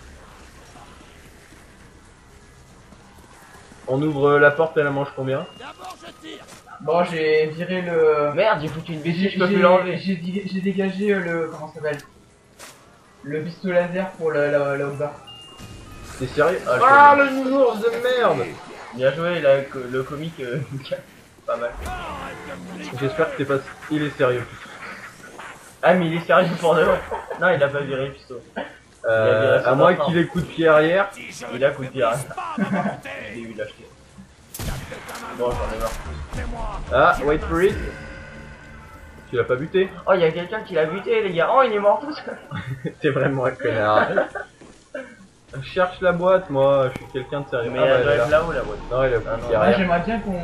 On ouvre la porte, elle mange combien? D'abord je tire. Bon, j'ai viré le. Merde, j'ai foutu une J'ai bêtise, je peux plus l'enlever. j'ai dégagé le. Comment ça s'appelle? Le pistolet laser pour la haute barre. T'es sérieux? Ah, le nounours de merde! Bien joué, là, le comique, Nika. Pas mal. J'espère que t'es pas... Il est sérieux. Ah mais il est sérieux pour de vrai. Non, il a pas viré le pistolet. À moins qu'il ait coup de pied arrière. Il a coup de pied. Hein. Pas d'inventer. J'ai eu l'acheter. Bon, j'en ai marre. Fais-moi. Ah, wait for it. Tu l'as pas buté? Oh, il y a quelqu'un qui l'a buté, les gars. Oh, il est mort tout seul. T'es vraiment un connard. Je cherche la boîte, moi, je suis quelqu'un de sérieux. Mais Ah, bah, elle doit elle est être là. là-haut, la boîte. Non, il a Ah, coup non. de pied Ouais, arrière. j'aimerais bien qu'on.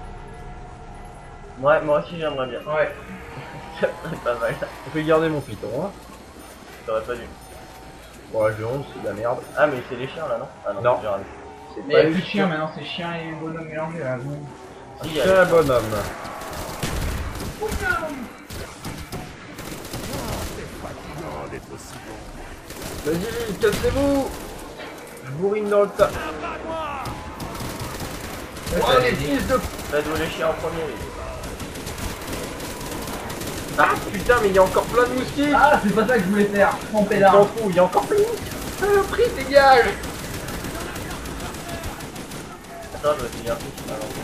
Ouais, moi aussi j'aimerais bien. Ouais. C'est pas mal. On peut garder mon piton, hein. T'aurais pas dû. Bon, là, je 11, c'est de la merde. Ah, mais c'est les chiens là, non? Ah non, Non. j'ai raté. C'est Mais il y a plus de chien maintenant, c'est chien et bonhomme mélangé là. Bon. Si, il y a C'est les un chiens. bonhomme. Vas-y, cassez-vous. Je bourrine dans le tas. Ouais, Oh, ça, les j'ai dit. fils de... Faites vous les chiens en premier. Ah, putain, mais il y a encore plein de moustiques. Ah, c'est pas ça que je voulais faire. Tremper Je m'en l'arme. fous, il y a encore plein de moustiques. Saloperie, dégage. Attends, je vais te dire un truc qui m'a lancé.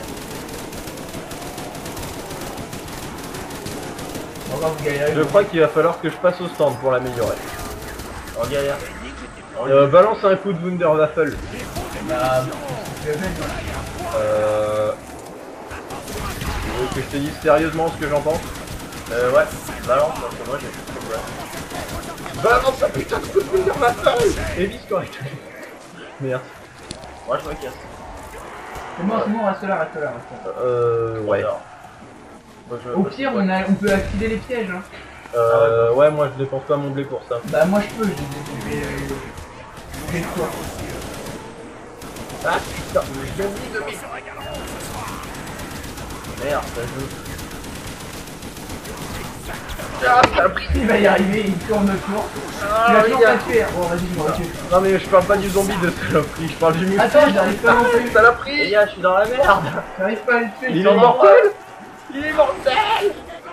Encore vous galérez. Je crois qu'il va falloir que je passe au stand pour l'améliorer. En galère. Balance un coup de Wunderwaffel. Bah, je vais même. Tu veux que je te dise sérieusement ce que j'en pense? Ouais, balance parce que moi j'ai plus de problème. Balance un putain de coup de Wunderwaffel. Et vise correctement. Merde. Moi je me casse. C'est bon, reste là, reste là. Ouais. Alors. Moi, je me Au passe pire, pas. on peut activer les pièges. Hein. Ouais, moi je dépense pas mon blé pour ça. Bah, moi je peux, j'ai le choix. Ah putain, je viens de demi. Merde, ça joue. Ah, ça a pris. Il va y arriver, il tourne autour. Tu l'as toujours pas tué. Bon, vas-y, je m'en tue. Non mais je parle pas du zombie de saloperie, je parle du moustique. Attends, j'arrive pas non plus. Saloperie. Les gars, je suis dans la merde. J'arrive pas à le tuer. Il est mortel. Il est mortel.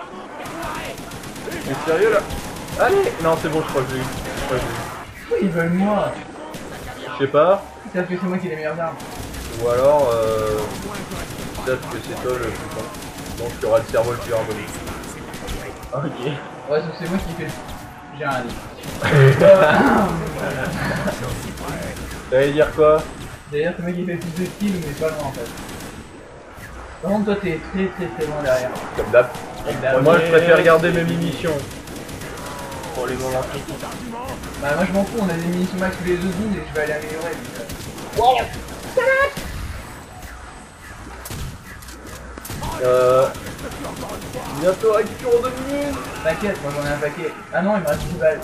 Mais sérieux là? Allez. Non c'est bon, je crois que je l'ai eu. Pourquoi ils veulent moi? Je sais pas. Peut-être que c'est moi qui ai les meilleures armes. Ou alors peut-être que c'est toi le plus con. Donc il y aura le cerveau le plus harmonieux. Ok. Ouais, sauf que c'est moi qui fais. J'ai rien dit. T'allais dire quoi? D'ailleurs, c'est moi qui fais plus de kills, mais pas loin en fait. Par contre, toi t'es très loin derrière. Comme d'hab. Moi je préfère garder mes munitions. Pour les moments critiques. Bah, moi je m'en fous, on a des munitions max tous les 2 secondes et je vais aller améliorer. Bientôt récupérons 2 minutes. T'inquiète, moi j'en ai un paquet. Ah non, il me reste 10 balles.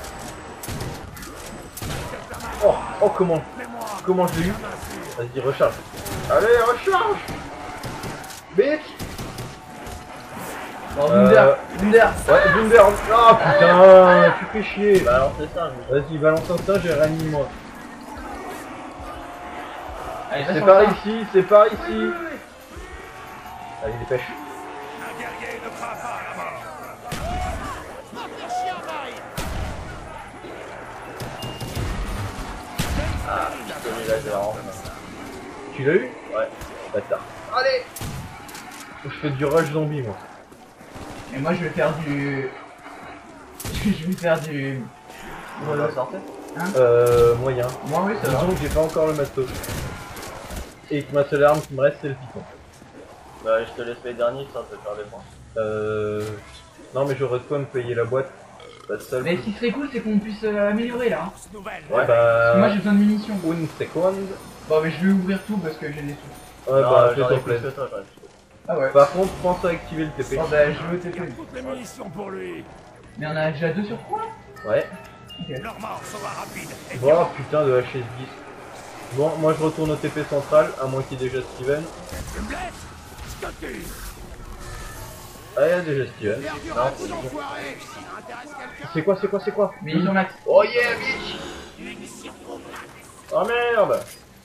Oh comment je l'ai eu? Vas-y recharge. Allez recharge. Bitch. Bon, Wunder. Ouais Wunder. Ah putain, tu fais chier. Balance ça, Vas-y balance ça, j'ai réanimé moi. Allez, C'est par ici, c'est par ici. Allez dépêche. Un guerrier ne craint pas la mort. Ah, celui-là, j'ai vraiment. Tu l'as eu? Ouais. Bâtard. Allez. Je fais du rush zombie moi. Et moi je vais faire du. Je vais faire du. On va sortir. Moyen. Moi oui, ça va. Disons que j'ai pas encore le matos. Et que ma seule arme qui me reste c'est le piton. Bah, je te laisse les derniers, ça te faire des points. Non mais j'aurais de quoi me payer la boîte. Pas seul. Mais ce qui serait cool, c'est qu'on puisse améliorer là. Hein. Nouvelle. Ouais Parce que moi bah. j'ai besoin de munitions. Une seconde. Bon, mais je vais ouvrir tout parce que j'ai des sous. Ouais Non, bah j'en ai fais-toi plus que plaisir. toi, j'en ai plus que toi. Ah ouais. Par contre pense à activer le TP. Oh bah je veux TP. Toutes les munitions pour lui. Mais on a déjà 2 sur 3. Ouais. Ok. Leur mort sera rapide. Et Oh putain de HS10. Bon moi je retourne au TP central, à moins qu'il y ait déjà Steven. tu me laisses? Je te tue. Ah il y a déjà Steven. Non, c'est bon. C'est quoi? Munitions max. Oh yeah bitch. Oh merde.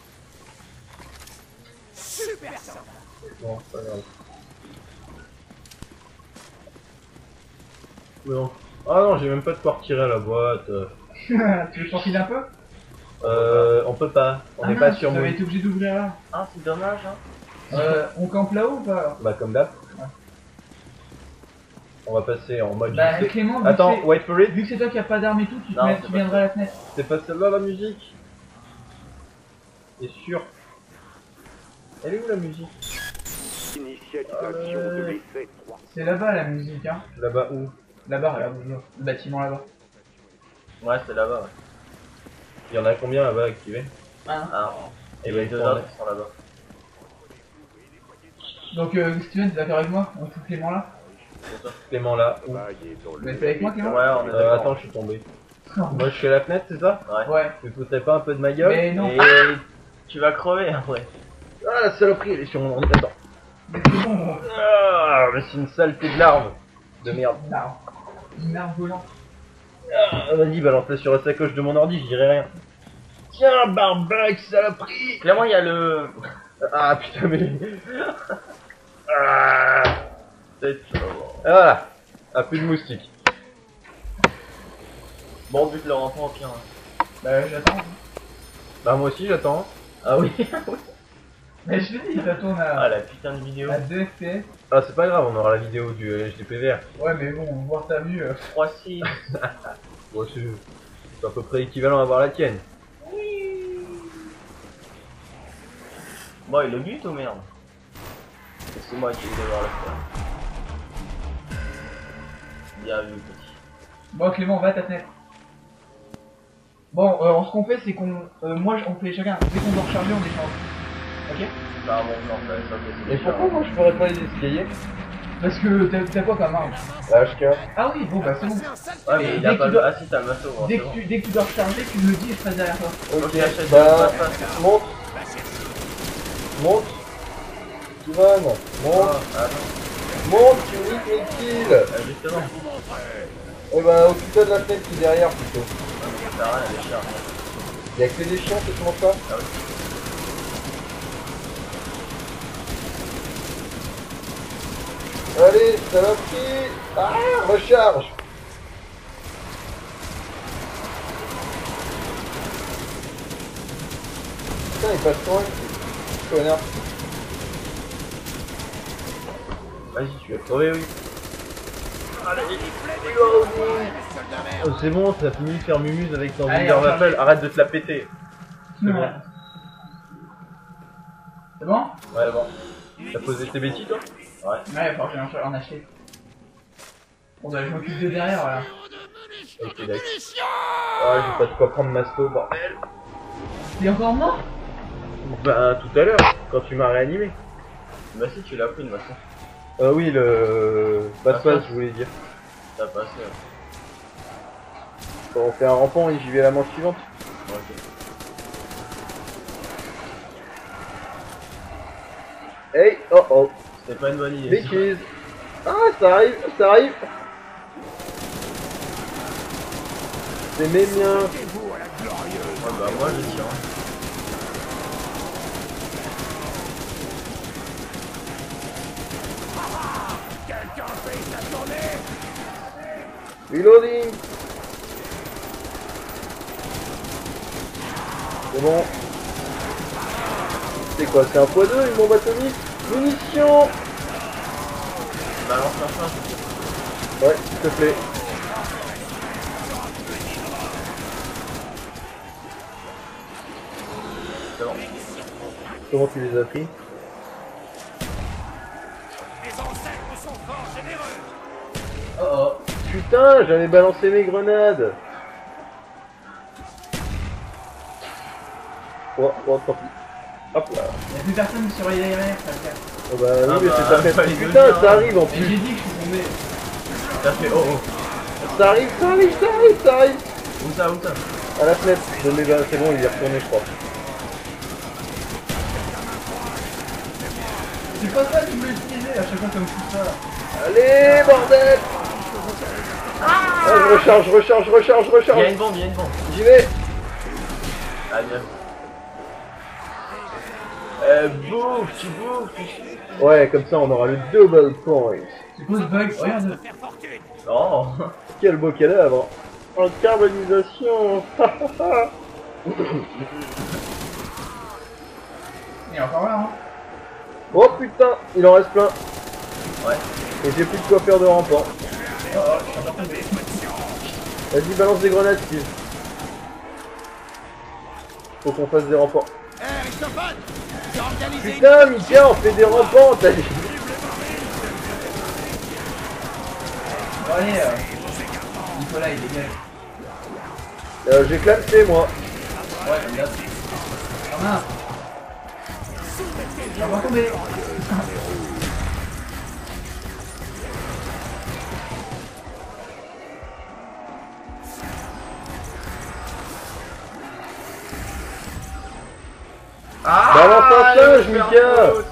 Super ça. Bon, c'est pas grave. Non. Ah non, j'ai même pas de quoi retirer à la boîte. Tu veux que je t'en file un peu? On peut pas. On n'est Ah pas mince, sur j'avais moi. été obligé d'ouvrir là. Ah, c'est dommage, hein. On campe là-haut ou pas? Bah comme d'hab. On va passer en mode Bah JC. Clément, vu Attends, que c'est- wait for it. vu que c'est toi qui a pas d'armes et tout, tu, te Non, mets- c'est tu pas viendras à la fenêtre. C'est pas celle-là la musique. T'es sûr? Elle est où la musique? Initialisation de l'essai 3. C'est là-bas la musique, hein. Là-bas où? Là-bas, regarde, le bâtiment là-bas. Ouais, c'est là-bas, ouais. Il y en a combien là-bas activés? Ah, Et et bah, les ils deux sont autres qui sont là-bas. Donc Steven, t'es d'accord avec moi? On fout Clément là? C'est toi. Clément là. Où? Travailler dans Mais le c'est avec moi, Clément? Ouais, on est d'accord. Attends, je suis tombé. Moi je suis à la fenêtre, c'est ça? Ouais. Ouais. Tu te foutrais pas un peu de ma gueule? Mais non. Et tu vas crever après. Ah la saloperie elle est sur mon ordinateur. Mais c'est bon, gros. Ah mais c'est une saleté de larve. De merde. Non. Une arme volante. Ah, vas-y balance-la sur la sacoche de mon ordi, je dirai rien. Tiens barbac saloperie. Clairement, il y a le. Ah putain mais... Ah. C'est Et voilà. Ah plus de moustiques. bon, but le renfort au pire. hein. Bah j'attends. Bah moi aussi j'attends. Ah oui. Mais je te dis, ça tourne Ah, à, la putain de vidéo. 2 FPS. Ah c'est pas grave, on aura la vidéo du HDPVR. Ouais, mais bon, voir ta vue. 3-6. Bon, c'est à peu près équivalent à voir la tienne. Bon, il le but ou merde? C'est moi qui vais devoir le faire. Bien vu, petit. Bon, Clément, va à ta fenêtre. Bon, ce qu'on fait, c'est qu'on. Moi, on fait chacun. Dès qu'on doit recharger, on échange. Ok? Bah, bon, non, ça fait Et pourquoi moi je ferais pas les escaliers? Parce que t'as quoi comme arme? HK. Ah oui, bon, bah c'est bon. Ouais, mais il Dès a que pas tu le. dois- Ah, si, t'as le masso. bon, Dès c'est que, bon. dès que tu dois recharger, tu me le dis et je passe derrière toi. Faut que j'achète bah, deux passes. monte. Monte. Steven, monte. Ah, attends. Monte, tu niques mes kills. Justement. Eh bah, occupe-toi de la fenêtre qui est derrière plutôt. sert à rien, les chiens. Y'a que des chiens, c'est comment ça? Ah oui. Allez, ça va pris. Ah, recharge. Putain, il passe loin, connard. Vas-y, tu vas crever, oui. Oh, c'est bon, ça finit de faire mumuse avec ton Allez, Wonder on va Waffle. Arrête de te la péter. C'est bon. C'est bon? Ouais, bon. T'as posé tes bêtises, toi? Ouais. Ouais, il va falloir que j'en acheter. Bon, bah, je m'occupe de derrière, voilà. Ok, d'accord. Ouais, j'ai pas de quoi prendre masto, bordel. T'es encore mort? Bah, tout à l'heure, quand tu m'as réanimé. Bah si, tu l'as pris, de toute façon. Oui, le passe-passe, je voulais dire. T'as passé. On fait un rampant et j'y vais à la manche suivante. Ok. Hey, oh oh, C'était pas une bonne idée. bitches. Ah, ça arrive, ça arrive. C'est mes miens. Ouais, bah moi je tire. Quelqu'un fait sa tournée. Reloading. C'est bon. C'est quoi, c'est un x2, une bombe atomique? Munitions. Balance un fin. Ouais, s'il te plaît. C'est bon. Comment tu les as pris? Les ancêtres sont fort généreux. Oh oh. Putain, j'avais balancé mes grenades. Oh, oh, tant pis. Hop là. Y'a plus personne sur les derrière, ça le cas. Oh bah oui, Ah mais bah, c'est pas fait. fallait le Putain, dire, ça hein. arrive en Et plus. j'ai dit que je suis tombé. T'as fait oh oh. Ça arrive, ça arrive, ça arrive, ça arrive. Où ça, où ça? À la fenêtre. Je mets, bah, c'est bon, il est retourné, je crois. C'est pas ça que tu veux utiliser à chaque fois comme tout ça. Allez, bordel. Ah, je recharge, recharge, recharge, Il y a recharge. une bombe, il y a une bombe. J'y vais. Ah bien. Bouffe, tu bouffes. Ouais, comme ça, on aura le double point. C'est quoi ce bug? Regarde. Faire fortune. Oh. Quel beau cadavre. En carbonisation. Il est encore là, hein. Oh putain, il en reste plein. Ouais. Et j'ai plus de quoi faire de rampant. Oh oh, je suis encore tombé. Vas-y, balance des grenades, Steve. Faut qu'on fasse des rampants. Eh, Richthofen, j'ai organisé Putain, Mika, on fait des rampants, t'as dit. Bon, allez, Nicolas, il dégage. J'ai clamsé, moi. Ouais, comme d'hab. Ah mince. Je suis encore tombé. Ah, Balance un il singe, va faire Mika. faute.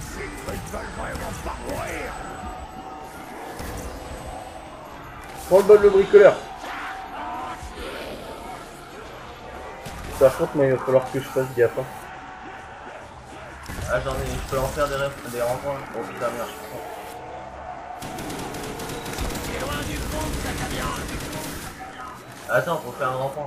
Prends le bol le bricoleur. Par contre, moi, il va falloir que je fasse gaffe. Hein. Ah j'en ai, je peux en faire des rencontres. Oh putain merde, je comprends. Attends, faut faire un rampant.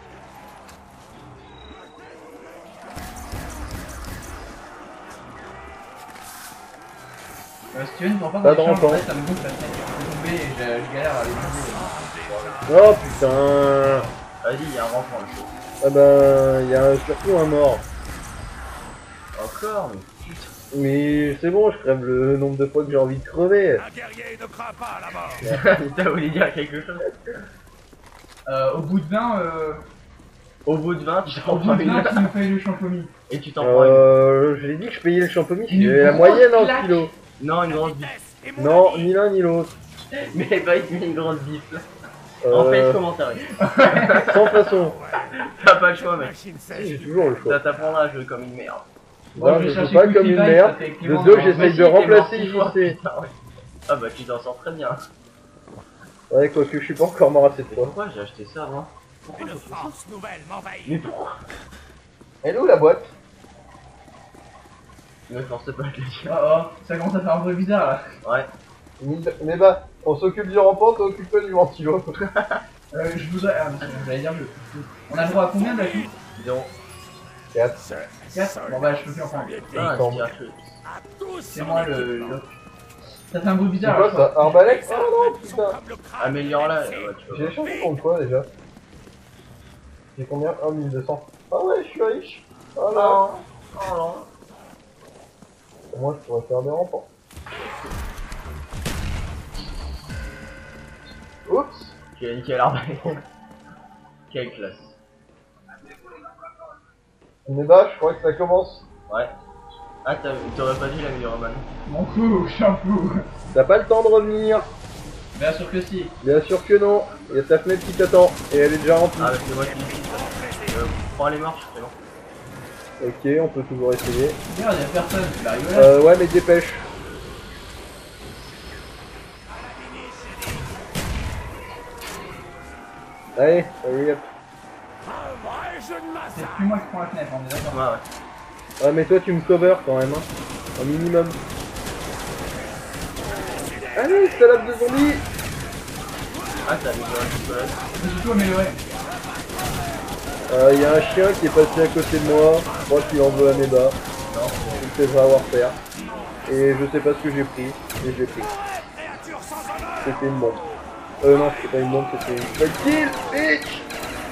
Si tu veux, ne prends pas Pas dans de les chambres, rampant. en fait, ça me gonfle la tête. Je suis tombé et je galère à les bouger. Oh putain. Vas-y, il y a un rampant là. Ah ben, il y a surtout un mort. Encore, mais putain. Mais c'est bon, je crève le nombre de fois que j'ai envie de crever. un guerrier ne craint pas la mort. T'as voulu dire quelque chose? Au bout de 20, Au bout de 20, tu au t'en bout prends de une. 20, tu me payes le champomis. Et tu t'en prends une. Je l'ai dit que je payais le champomis, Une j'avais la grosse moyenne en claque. kilo. Non, une grosse bif. Et mon Non, ami, ni l'un ni l'autre. Mais bah, il te met une grosse bif là. En fait, Euh, comment t'arrives? sans façon. T'as pas le choix, mec. machine Si, sèche. j'ai toujours le choix. Ça t'apprendra à jouer comme une merde. Bon, Non, je vais je joue chercher pas Quick comme une Divide, merde. ça fait De Clément deux, dans- j'essaye Vas-y, de t'es mort remplacer six fois, JC. putain, ouais. Ah bah tu t'en sors très bien. Ouais, quoique je suis pas encore mort à cette fois. Pourquoi j'ai acheté ça moi? Pourquoi Une force nouvelle m'envahit. Mais pourquoi? Elle est où la boîte? Mais je pensais pas te le dire. Oh, ça commence à faire un bruit bizarre là. Ouais. Mais bah, on s'occupe du rampant, on s'occupe pas du ventilo. Je voudrais. Ah, mais j'allais dire on a le droit à combien de la coupe? Disons. 4. 4. Bon bah je peux plus en prendre. Ah, semble. c'est un truc. À tous. C'est moi le. Ça fait un bruit C'est bizarre quoi là, je crois. ça? Arbalète? Oh non, putain. Comme le crâne. Améliore-la. Ouais, tu J'ai vois. échangé contre quoi déjà? J'ai combien? 1 1200. Ah ouais, je suis riche. Oh non. Oh non. Moi, je pourrais faire des rampants. Oups. Tu as niqué l'arbalète. Quelle classe. Mais bah, je crois que ça commence. Ouais. Ah, t'aurais pas dit l'améliorer man. Mon fou, je suis un fou. T'as pas le temps de revenir. Bien sûr que si. Bien sûr que non. Il y a ta fenêtre qui t'attend. Et elle est déjà remplie. Ah, mais c'est moi qui dis ça. Prends les marches, c'est bon. Ok, on peut toujours essayer. Regarde, y'a personne, tu vas arriver là. Ouais, mais dépêche. Allez, hurry up. Un vrai jeu de C'est massacre. plus moi qui prends la fenêtre, on est d'accord. Ouais, ouais. Ouais, mais toi, tu me cover quand même, hein. Un minimum. Allez, salade de zombies. Ah, t'as amélioré le chocolat. C'est surtout amélioré. Il y a un chien qui est passé à côté de moi. Je crois qu'il en veut à mes bas. Non, Il me fait avoir faire. Et je sais pas ce que j'ai pris. Mais j'ai pris. Créature sans honneur. C'était une bombe. Non, c'était pas une bombe, c'était une kill, bitch.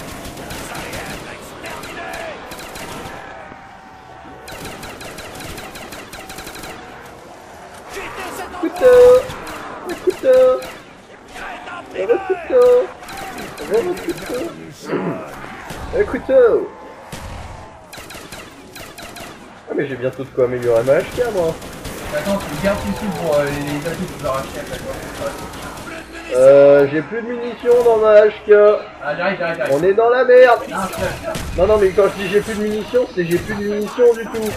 Couteau. Le couteau. Le couteau. Le couteau. Le couteau. Ah mais j'ai bientôt de quoi améliorer ma HK moi. Attends, tu gardes tes sous pour les atouts que tu vas racheter à chaque fois. J'ai plus de munitions dans ma HK. Ah, j'arrive. On est dans la merde. Non, je suis Non, non, mais quand je dis j'ai plus de munitions, c'est j'ai plus de munitions du tout.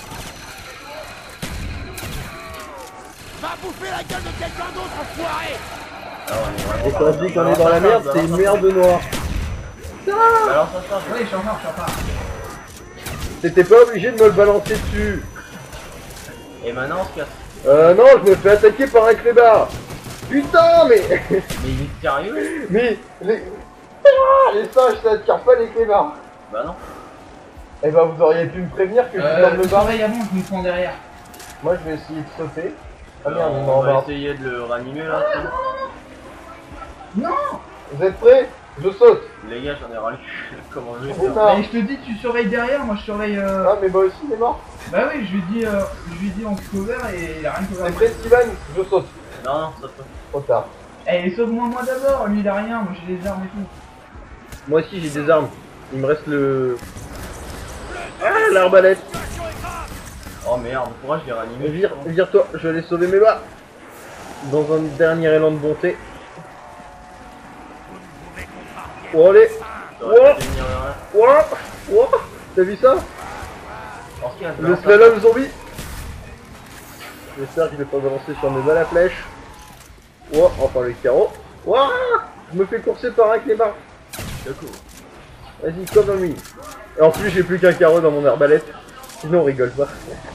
Va bouffer la gueule de quelqu'un d'autre, enfoiré. alors, Et quand je dis qu'on est dans la merde, c'est une merde noire. Alors, ça sort. Oui, je suis en retard. T'étais pas obligé de me le balancer dessus. Et maintenant, on se casse. Non, je me fais attaquer par un clébard. Putain, mais... Mais il est sérieux? mais... les singes, ça attire pas les clébards. Bah non. Eh ben, vous auriez pu me prévenir que je suis dans Je me barrer. surveille avant, je me prends derrière. Moi, je vais essayer de sauter. Ah merde, il on va m'embarque. essayer de le ranimer là. Non. Vous êtes prêts? Je saute. Les gars, j'en ai ras le cul. Comment je vais Il est faire? mort. Mais je te dis, tu surveilles derrière, moi je surveille. Ah, mais moi aussi, il est mort. Bah oui, je lui dis on se cover et il a rien cover. C'est prêt, Steven? Je saute. Non, non, ça peut. Trop tard. Eh, sauve-moi moi d'abord, lui il a rien, moi j'ai des armes et tout. Moi aussi, j'ai des armes. Il me reste le... Ah, l'arbalète. Oh merde, pourquoi je l'ai ranimé? Vire-toi, je vais aller sauver mes bas. Dans un dernier élan de bonté. Oh, allez. T'aurais pu tenir le reste. T'as vu ça? En ce cas, Le slalom zombie. J'espère que je vais pas balancer sur mes balles à flèche. Enfin les carreaux. Je me fais courser par un clébard. Vas-y, cover me. Et en plus, j'ai plus qu'un carreau dans mon arbalète. Sinon, on rigole pas.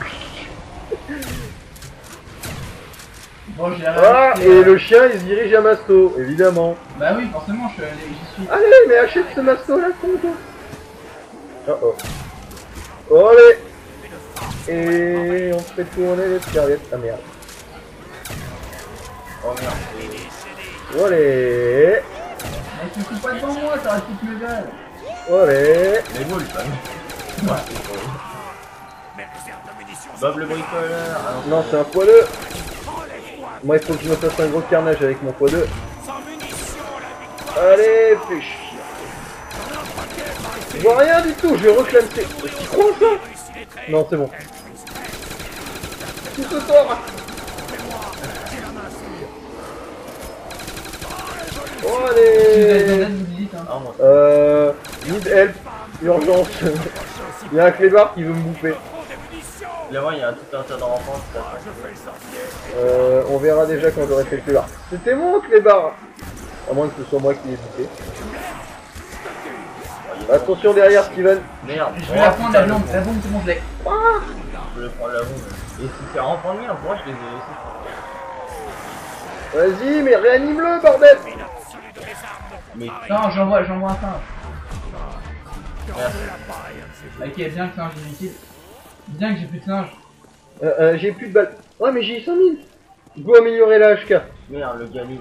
Bon, j'ai Et le chien, il se dirige à Masto, évidemment. Bah oui, forcément, j'y suis. Allez, mais achète ce Masto là, con. Oh. Allez. Et on fait tourner les serviettes. Ah merde. Oh merde. Allez. Mais tu fous pas devant moi, t'auras toutes mes balles. Allez. Les boules, ça. Ouais, c'est pour lui. Mes réserves de munitions Bob le bricoleur. Ah Non, c'est un x2. Moi, il faut que je me fasse un gros carnage avec mon x2. sans munitions, la victoire. Allez, fais chier. Je vois rien du tout, je vais reclamser. Tu crois ça? Non, c'est bon. Tout se sort. Oh, Si vous avez besoin allez. d'aide, vous dites hein. Ah, moi. Need help. Urgence. Il y a un clébard qui veut me bouffer. Là, moi, il y a tout un tas d'enfants. On verra déjà quand j'aurai fait le clébard. C'était mon clébard. À moins que ce soit moi qui l'ai bouffé. Attention derrière, Steven. Merde. Je vais la prendre la bombe c'est mon gelé. Je vais prendre la bombe. Et si c'est rentré mien, moi je les ai laissés. Vas-y, mais réanime-le, bordel. Mais Non, j'envoie un singe. merci. Ok, bien que singe inutile. Bien que j'ai plus de singe. J'ai plus de balles. Ouais, mais j'ai 5000. Je dois améliorer la HK. Merde, le gamine.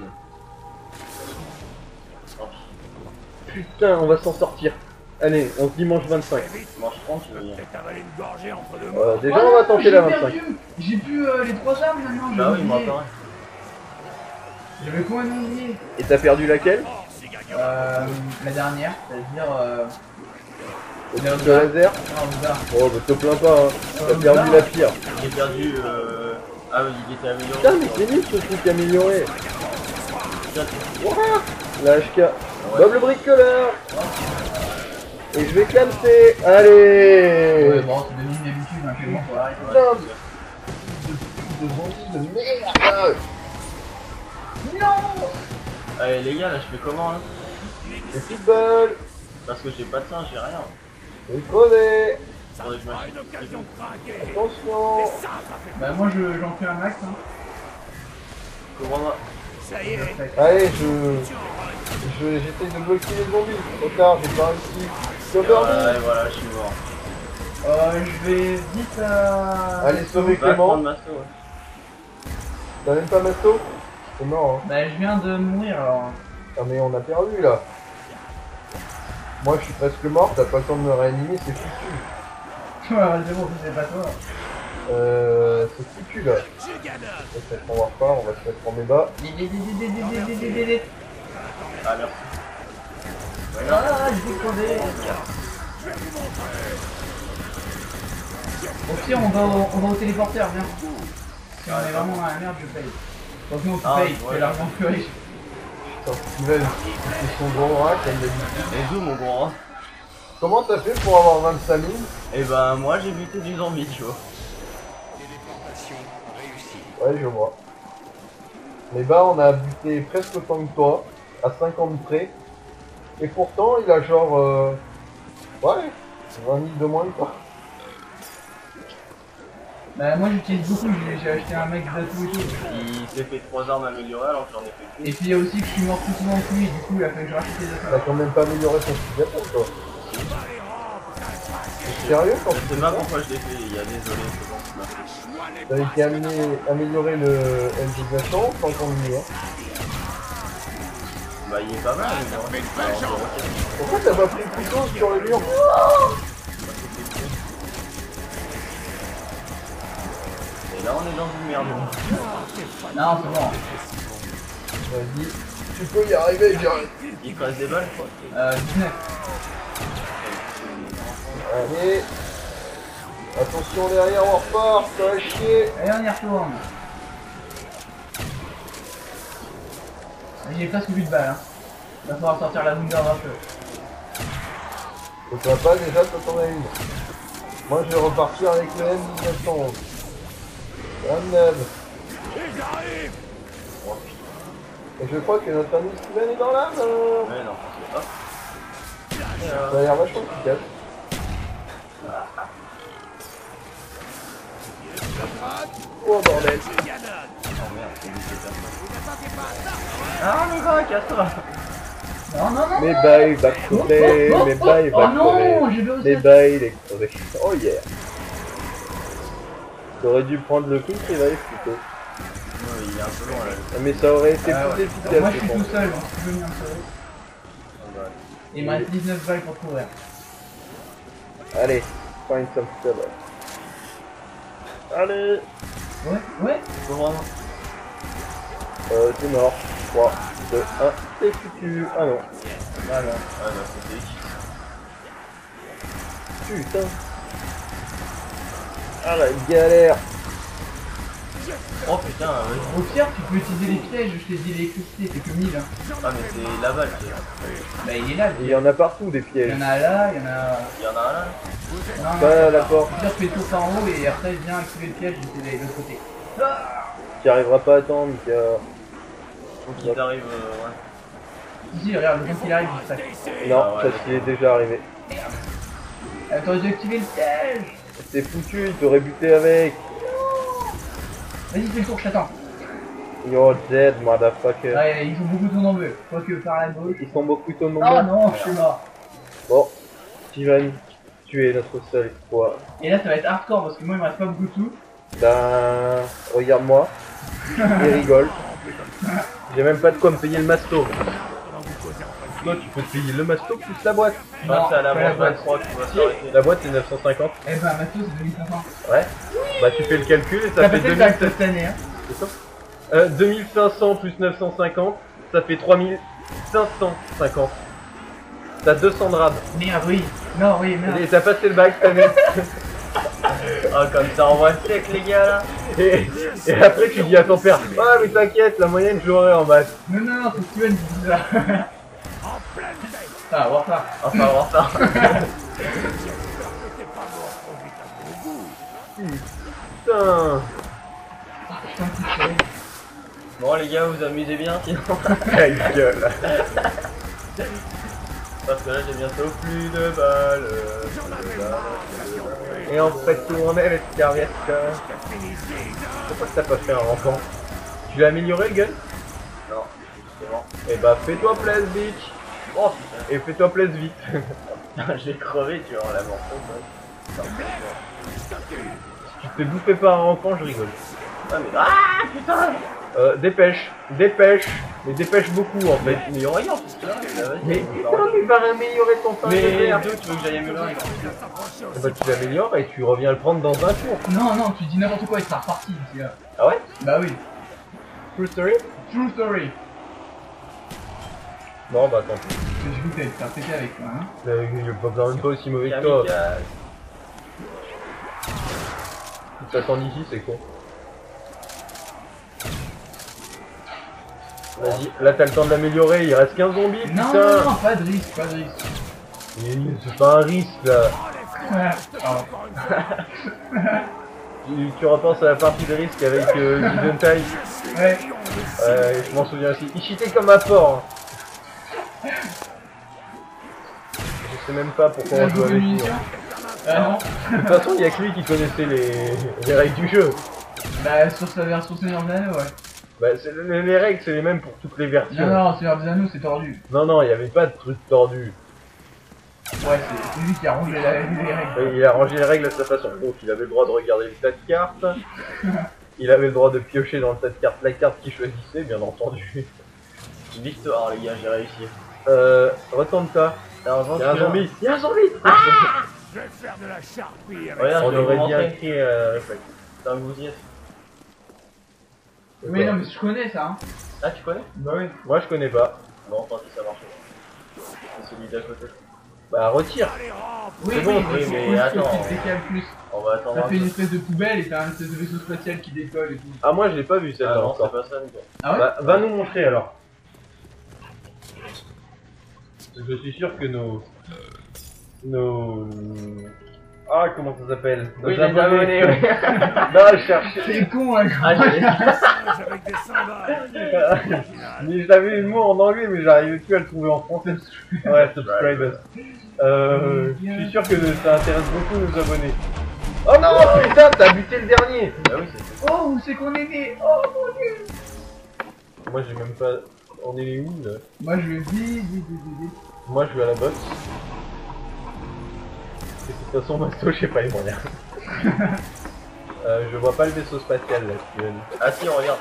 Oh, Putain, on va s'en sortir. Allez, on se dimanche 25. mange 30, je veux bien. Peut-être avaler une gorgée entre deux. Déjà, on va tenter la 25. J'ai plus les 3 armes maintenant. Bah oui, j'ai moi oublié. pareil. J'avais complètement oublié. Et t'as perdu laquelle? La dernière, c'est-à-dire Le laser. Non, bizarre. Oh, bah te plains pas, hein. T'as perdu la pire. J'ai perdu. Ah oui, il était amélioré. Putain, mais c'est nul ce truc amélioré. Ouah, la HK. Bob le bricoleur. Et je vais clamser. Allez. Ouais, bon, c'est devenu une habitude, hein, actuellement, faut arrêter. Putain de zombies de merde. Non. Allez les gars, là je fais comment là? Les petites balles. Parce que j'ai pas de singe, j'ai rien. Je vais crever. Faudrait que je m'achète. Une occasion de craquer. Attention. Bah, moi, j'en fais un max. Hein. Comment Ça y est. Allez, j'essaye de bloquer les zombies. Trop tard, j'ai pas réussi. Cover me. Ouais, voilà, je suis mort. Je vais vite à... Allez, sauver Va prendre Clément. ma sauce. T'as même pas Masto? C'est mort, hein. Bah, je viens de mourir alors. Ah, mais on a perdu là. Moi, je suis presque mort. T'as pas le temps de me réanimer, c'est foutu. Ouais, c'est bon, c'est pas toi. C'est foutu là. On va repart, on va se mettre en méba. Ah merci. Ah, j'ai crevé. Au pire, on va au téléporteur, viens. Si on est vraiment dans la merde, je paye. Donc nous, on Ah, paye, ouais. c'est l'argent plus riche. Putain, Steven, c'est son gros rat comme d'habitude. Et d'où mon gros rat? Comment t'as fait pour avoir 25 000? Et ben moi j'ai buté du zombie, tu vois. Ouais, je vois. Mais bah, on a buté presque autant que toi, à 50 près. Et pourtant, il a genre... Ouais, 20 000 de moins que toi. Bah, moi j'utilise beaucoup, j'ai acheté un mec d'atout et tout. Il s'est fait 3 armes améliorées alors que j'en ai fait qu'une. Et puis il y a aussi que je suis mort tout souvent que lui, du coup il a fallu que je rachète des T'as affaires. quand même pas amélioré ton petit gâteau, toi. T'es sérieux quand Je tu sais fais pas ça? pourquoi je l'ai fait, il y a désolé, c'est bon, c'est pas fait. T'avais qu'à améliorer le LG200 sans qu'on y est. Bah il est pas mal, mais non. Alors, Pourquoi t'as pas pris le couteau sur le mur? et là on est dans une merde. Non, c'est bon. Vas-y, tu peux y arriver, Jared. Il te reste des balles quoi. 19. Allez. Attention derrière, on repart, ça va chier. Allez, on y retourne. J'ai presque plus de balles, hein. Va falloir sortir la Wunder d'un peu. Ça va pas déjà, toi t'en as une. Moi je vais repartir avec le M1911. 29. Ils arrivent. Et je crois que notre ami Steven est dans l'âme. Ouais non, c'est hop. Ça a l'air vachement efficace. Oh bordel. Oh merde, c'est lui qui est là. Ah le gars, casse-toi. Non, non, non. Mais bah il va crever, mais bah il Oh va non, crever. j'ai vu aussi. Mais bah il est crevé. Oh yeah. T'aurais dû prendre le coup, il va aller plutôt. Ouais, il est un peu loin là. Mais ça aurait été Ah, plus ouais. efficace, Moi je je suis pense. tout seul, donc tu peux venir seul. Il me reste 19 balles pour courir. Allez, find some cover. Allez. Ouais. Faut vraiment. T'es mort. 3, 2, 1, t'es foutu. Ah non. Voilà. Ouais bah c'était Putain. Ah la galère. Oh putain, ouais. Au pire, tu peux utiliser les pièges, je t'ai dit l'électricité, c'est que 1000. Hein. Ah mais c'est la balle qui est. Bah il est là, Il y en a partout des il y pièges. en a là, il y en a... Il y en a un là. Non, Pas à la porte. Je veux dire, fais le tour par en haut et après viens activer le piège et c'est de l'autre côté. Tu arriveras pas à attendre, Mika. Faut qu'il t'arrive, ouais. Si, regarde, le temps qu'il arrive, il sac. Non, Ah ouais, parce qu'il est déjà arrivé. T'aurais dû activer le piège. C'est foutu, il t'aurait buté avec. Vas-y, fais le tour, je t'attends. You're dead, motherfucker. Ouais, ils sont beaucoup trop nombreux. Quoique par la gauche. Ils sont beaucoup trop Oh nombreux. non, je suis mort. Bon, Steven, tu es notre seul espoir. Et là, ça va être hardcore parce que moi, il me reste pas beaucoup de sous. Ben, regarde-moi. Il rigole. J'ai même pas de quoi me payer le masto. Toi, tu peux te payer le masto plus la boîte. Ah, c'est à la pas la manche boîte. 23 qui va s'arrêter. La boîte, c'est 950. Eh ben, Masto, c'est 2500. Ouais. Bah, tu fais le calcul et ça T'as fait passé le 2000. taxe cette année, hein. C'est ça 2500 plus 950, ça fait 3550. T'as 200 drabs. Merde, oui. Non, oui, merde. Et t'as passé le bac cette année. Ah, comme ça envoie sec, les gars là. Et après, tu dis à ton père, ah, mais t'inquiète, la moyenne, je l'aurai en maths. Non, non, non, c'est Steven qui dit ça. Ah, voir ça. Enfin, on va refaire. Putain. Putain, c'est fait. Bon, les gars, vous amusez bien sinon. Ta gueule. Parce que là, j'ai bientôt plus de balles. Et on fait tourner les serviettes. Pourquoi t'as pas fait un rampant? Tu l'as amélioré le gun? Non, justement. Et bah fais-toi plaisir bitch. Oh Et fais-toi plaisir vite. putain, j'ai crevé, tu vois, la mort. Tu te fais bouffer par un rampant, je rigole. Ah, mais. Ah, putain! Dépêche, dépêche, mais dépêche beaucoup en fait. Mais regarde, c'est ça, Mais putain, tu vas améliorer ton pain de Mais verre. d'où tu veux que j'aille améliorer? Bah tu l'améliores et tu reviens le prendre dans un tour. Non, non, tu dis n'importe quoi, il sera reparti d'ici là. Ah ouais? Bah oui. True story? True story. Non bah tant pis. Je goûtais, t'as pété avec toi, hein. Il a pas besoin de toi aussi mauvais que toi. Kamikaze. Tu t'attends ici, c'est con. Vas-y, là t'as le temps de l'améliorer, il reste 15 zombies, Non, putain! non, non, pas de risque, pas de risque. C'est pas un risque là. Pardon. Tu repenses à la partie de risque avec Gizentai. Ouais. Je m'en souviens aussi. Il cheatait comme un porc. Hein. Je sais même pas pourquoi on joue avec lui. Hein. Ah non. De toute façon, il y a que lui qui connaissait les règles du jeu. Bah sur sa version Seigneur des Anneaux, ouais. Bah, les règles, c'est les mêmes pour toutes les versions. Non, non, Seigneur des Anneaux, c'est tordu. Non, non, il n'y avait pas de truc tordu. Ouais, c'est lui qui a rangé les règles. Il a rangé les règles à sa façon. Donc, il avait le droit de regarder le tas de cartes. Il avait le droit de piocher dans le tas de cartes la carte qu'il choisissait, bien entendu. Victoire, les gars, j'ai réussi. Retourne-toi. Il y a un zombie. Il y a un zombie. Je vais faire de la charpie avec Regarde, On je vais vous aurait bien montrer. écrit Tant que vous y êtes. Mais non, mais je connais ça, hein. Ah, tu connais? Bah oui. Moi, je connais pas. Bon, tant pis, ça marche. C'est celui d'à côté. Bah, retire. Oui, C'est bon, oui, oui, mais faut juste attends. que tu te décales plus. On va attendre T'as un fait une peu. espèce de poubelle et t'as un espèce de vaisseau spatial qui décolle et tout. Ah, moi, je l'ai pas vu Ah celle-là non, c'est encore. pas ça, les gars. Ah ouais? Bah, va nous montrer alors. Je suis sûr que nos... Ah, comment ça s'appelle? Oui, Nos les abonnés, oui. Non, je cherchais. C'est con, hein. Ah, j'ai avec des cymbales. Mais j'avais le mot en anglais, mais j'arrivais plus à le trouver en français. Ouais, subscribers. Je suis sûr que ça intéresse beaucoup nos abonnés. Oh non, putain, t'as buté le dernier. Ah oui, c'est Oh, où c'est qu'on est né? Oh mon dieu! Moi, j'ai même pas... On est où, là? Moi je vis. Moi, je vais à la boxe. Et de toute façon, Masto, j'ai pas les moyens. Je vois pas le vaisseau spatial, là, actuel. Ah si, on regarde.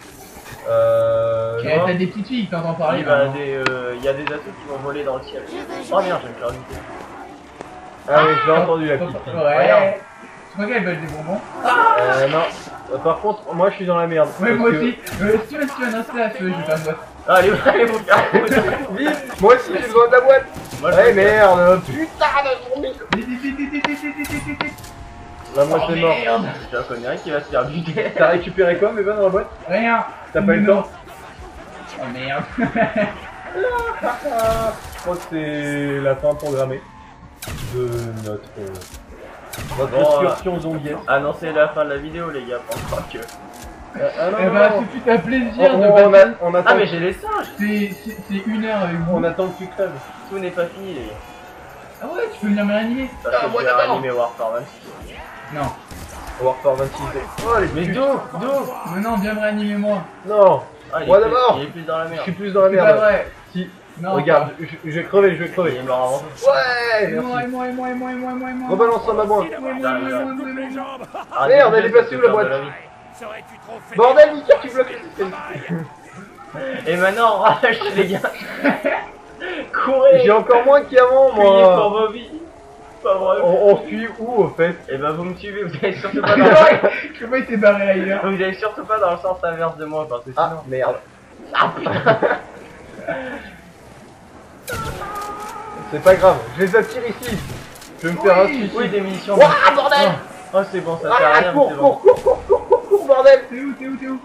Non. T'as des petites filles qui t'entendent parler. Il y a là, des assos qui vont voler dans le ciel. Oh merde, j'ai perdu. Ah oui, je l'ai non? entendu, la petite fille. Ouais. Tu crois qu'elles veulent des bonbons? Non. Par contre, moi, je suis dans la merde. Ouais, parce moi que- aussi. Steven, reste là, je vais faire une boîte. Ah, allez, allez, vous Vite, moi aussi, j'ai besoin de la boîte. Moi, je Ouais, vais- merde, putain de zombie. Vite. Là, moi, Oh, c'est mort. merde. J'en connais un qui va se faire buter. T'as récupéré quoi, mais va dans la boîte? Rien. T'as pas eu le temps? Oh merde. Je crois que c'est la fin programmée de notre Bon, excursion zombiesque. Annoncez la fin de la vidéo, les gars, pour croire que. Ah non, Eh non, bah, non. c'est tout un plaisir de On passer. attend, Ah mais j'ai les singes. C'est 1 heure avec vous. on attend que tu crèves. Tout n'est pas fini les gars. Ah ouais, tu peux venir me réanimer. Parce que moi je vais d'abord. réanimer Warfare 26. Non. Warfare 26. Oh les Mais putes. d'où Mais non, viens me réanimer moi. Non, Ah, il Moi est plus- d'abord. Il est plus dans la je merde. suis plus dans la C'est pas merde. vrai. Si, Non. regarde, je vais crever, je vais Il crever. est mort avant. Ouais, Et moi, et merci. moi, et moi, et moi, et moi, et moi, et moi. Rebalance ça ma boîte. Merci d'avoir Là, dit, là. je coupe les jambes. Ah, Merde, c'est elle est bien, passée ça où, fait la faire de boîte vie. Serais-tu trop fait Bordel, Mika, tu bloques le système. Et maintenant, on relâche les gars. Courez. J'ai encore moins qu'avant, Criez pour moi. vos vies. Pas vrai. On suit où, au fait? Et bah vous me suivez, vous allez surtout pas dans le... Je sais pas, il s'est barré ailleurs. Vous allez surtout pas dans le sens inverse de moi parce que sinon... Ah, merde. Ah putain. C'est pas grave, je les attire ici. Je vais me faire un suicide. Oui, des munitions. Ouah, bordel! Oh c'est bon, ça sert à Ah, rien, cours, mais c'est bon. cours, bordel! T'es où, t'es où, t'es où?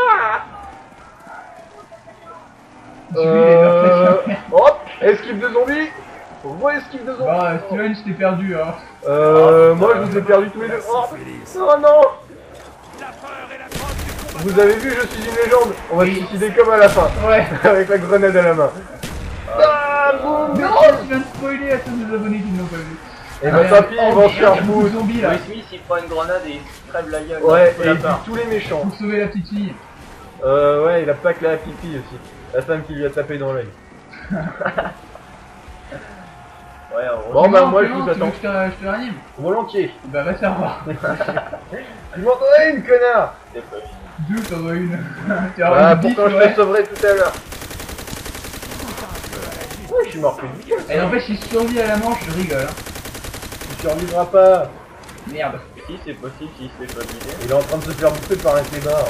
Hop, esquive de zombies. Esquive de zombies. Bah, Steven, je t'ai perdu, hein. Moi je vous ai perdu tous les deux. Oh non! La peur et la drogue du combat. Vous avez vu, je suis une légende. On va se suicider comme à la fin. Ouais. Avec la grenade à la main. Ah, boum! Non, tu viens de spoiler à tous nos abonnés qui ne l'ont pas vu. Et bah tant pis, ils vont se faire foutre. Zombie là. Will Smith il prend une grenade et il se crève la gueule. Ouais, Faut et la il tue part. tous les méchants. Pour sauver la petite fille. Ouais, il a pas que la pipi aussi. La femme qui lui a tapé dans l'œil. Ouais, en gros. Bon, bah, Non, moi, je non, vous tu veux attends. que je te réanime. Volontiers. Bah, va savoir. Tu m'en donnes une, connard! c'est pas fini. D'où t'en as une. Tu as Ah, une pourtant bite, je ouais. te sauverai tout à l'heure. Ouais, je suis mort plus vite. Et n'empêche, il survit à la manche, je rigole. Hein. Tu survivras pas. Merde. Si c'est possible, s'il se fait pas l'idée. Il est en train de se faire bouffer par un clébard.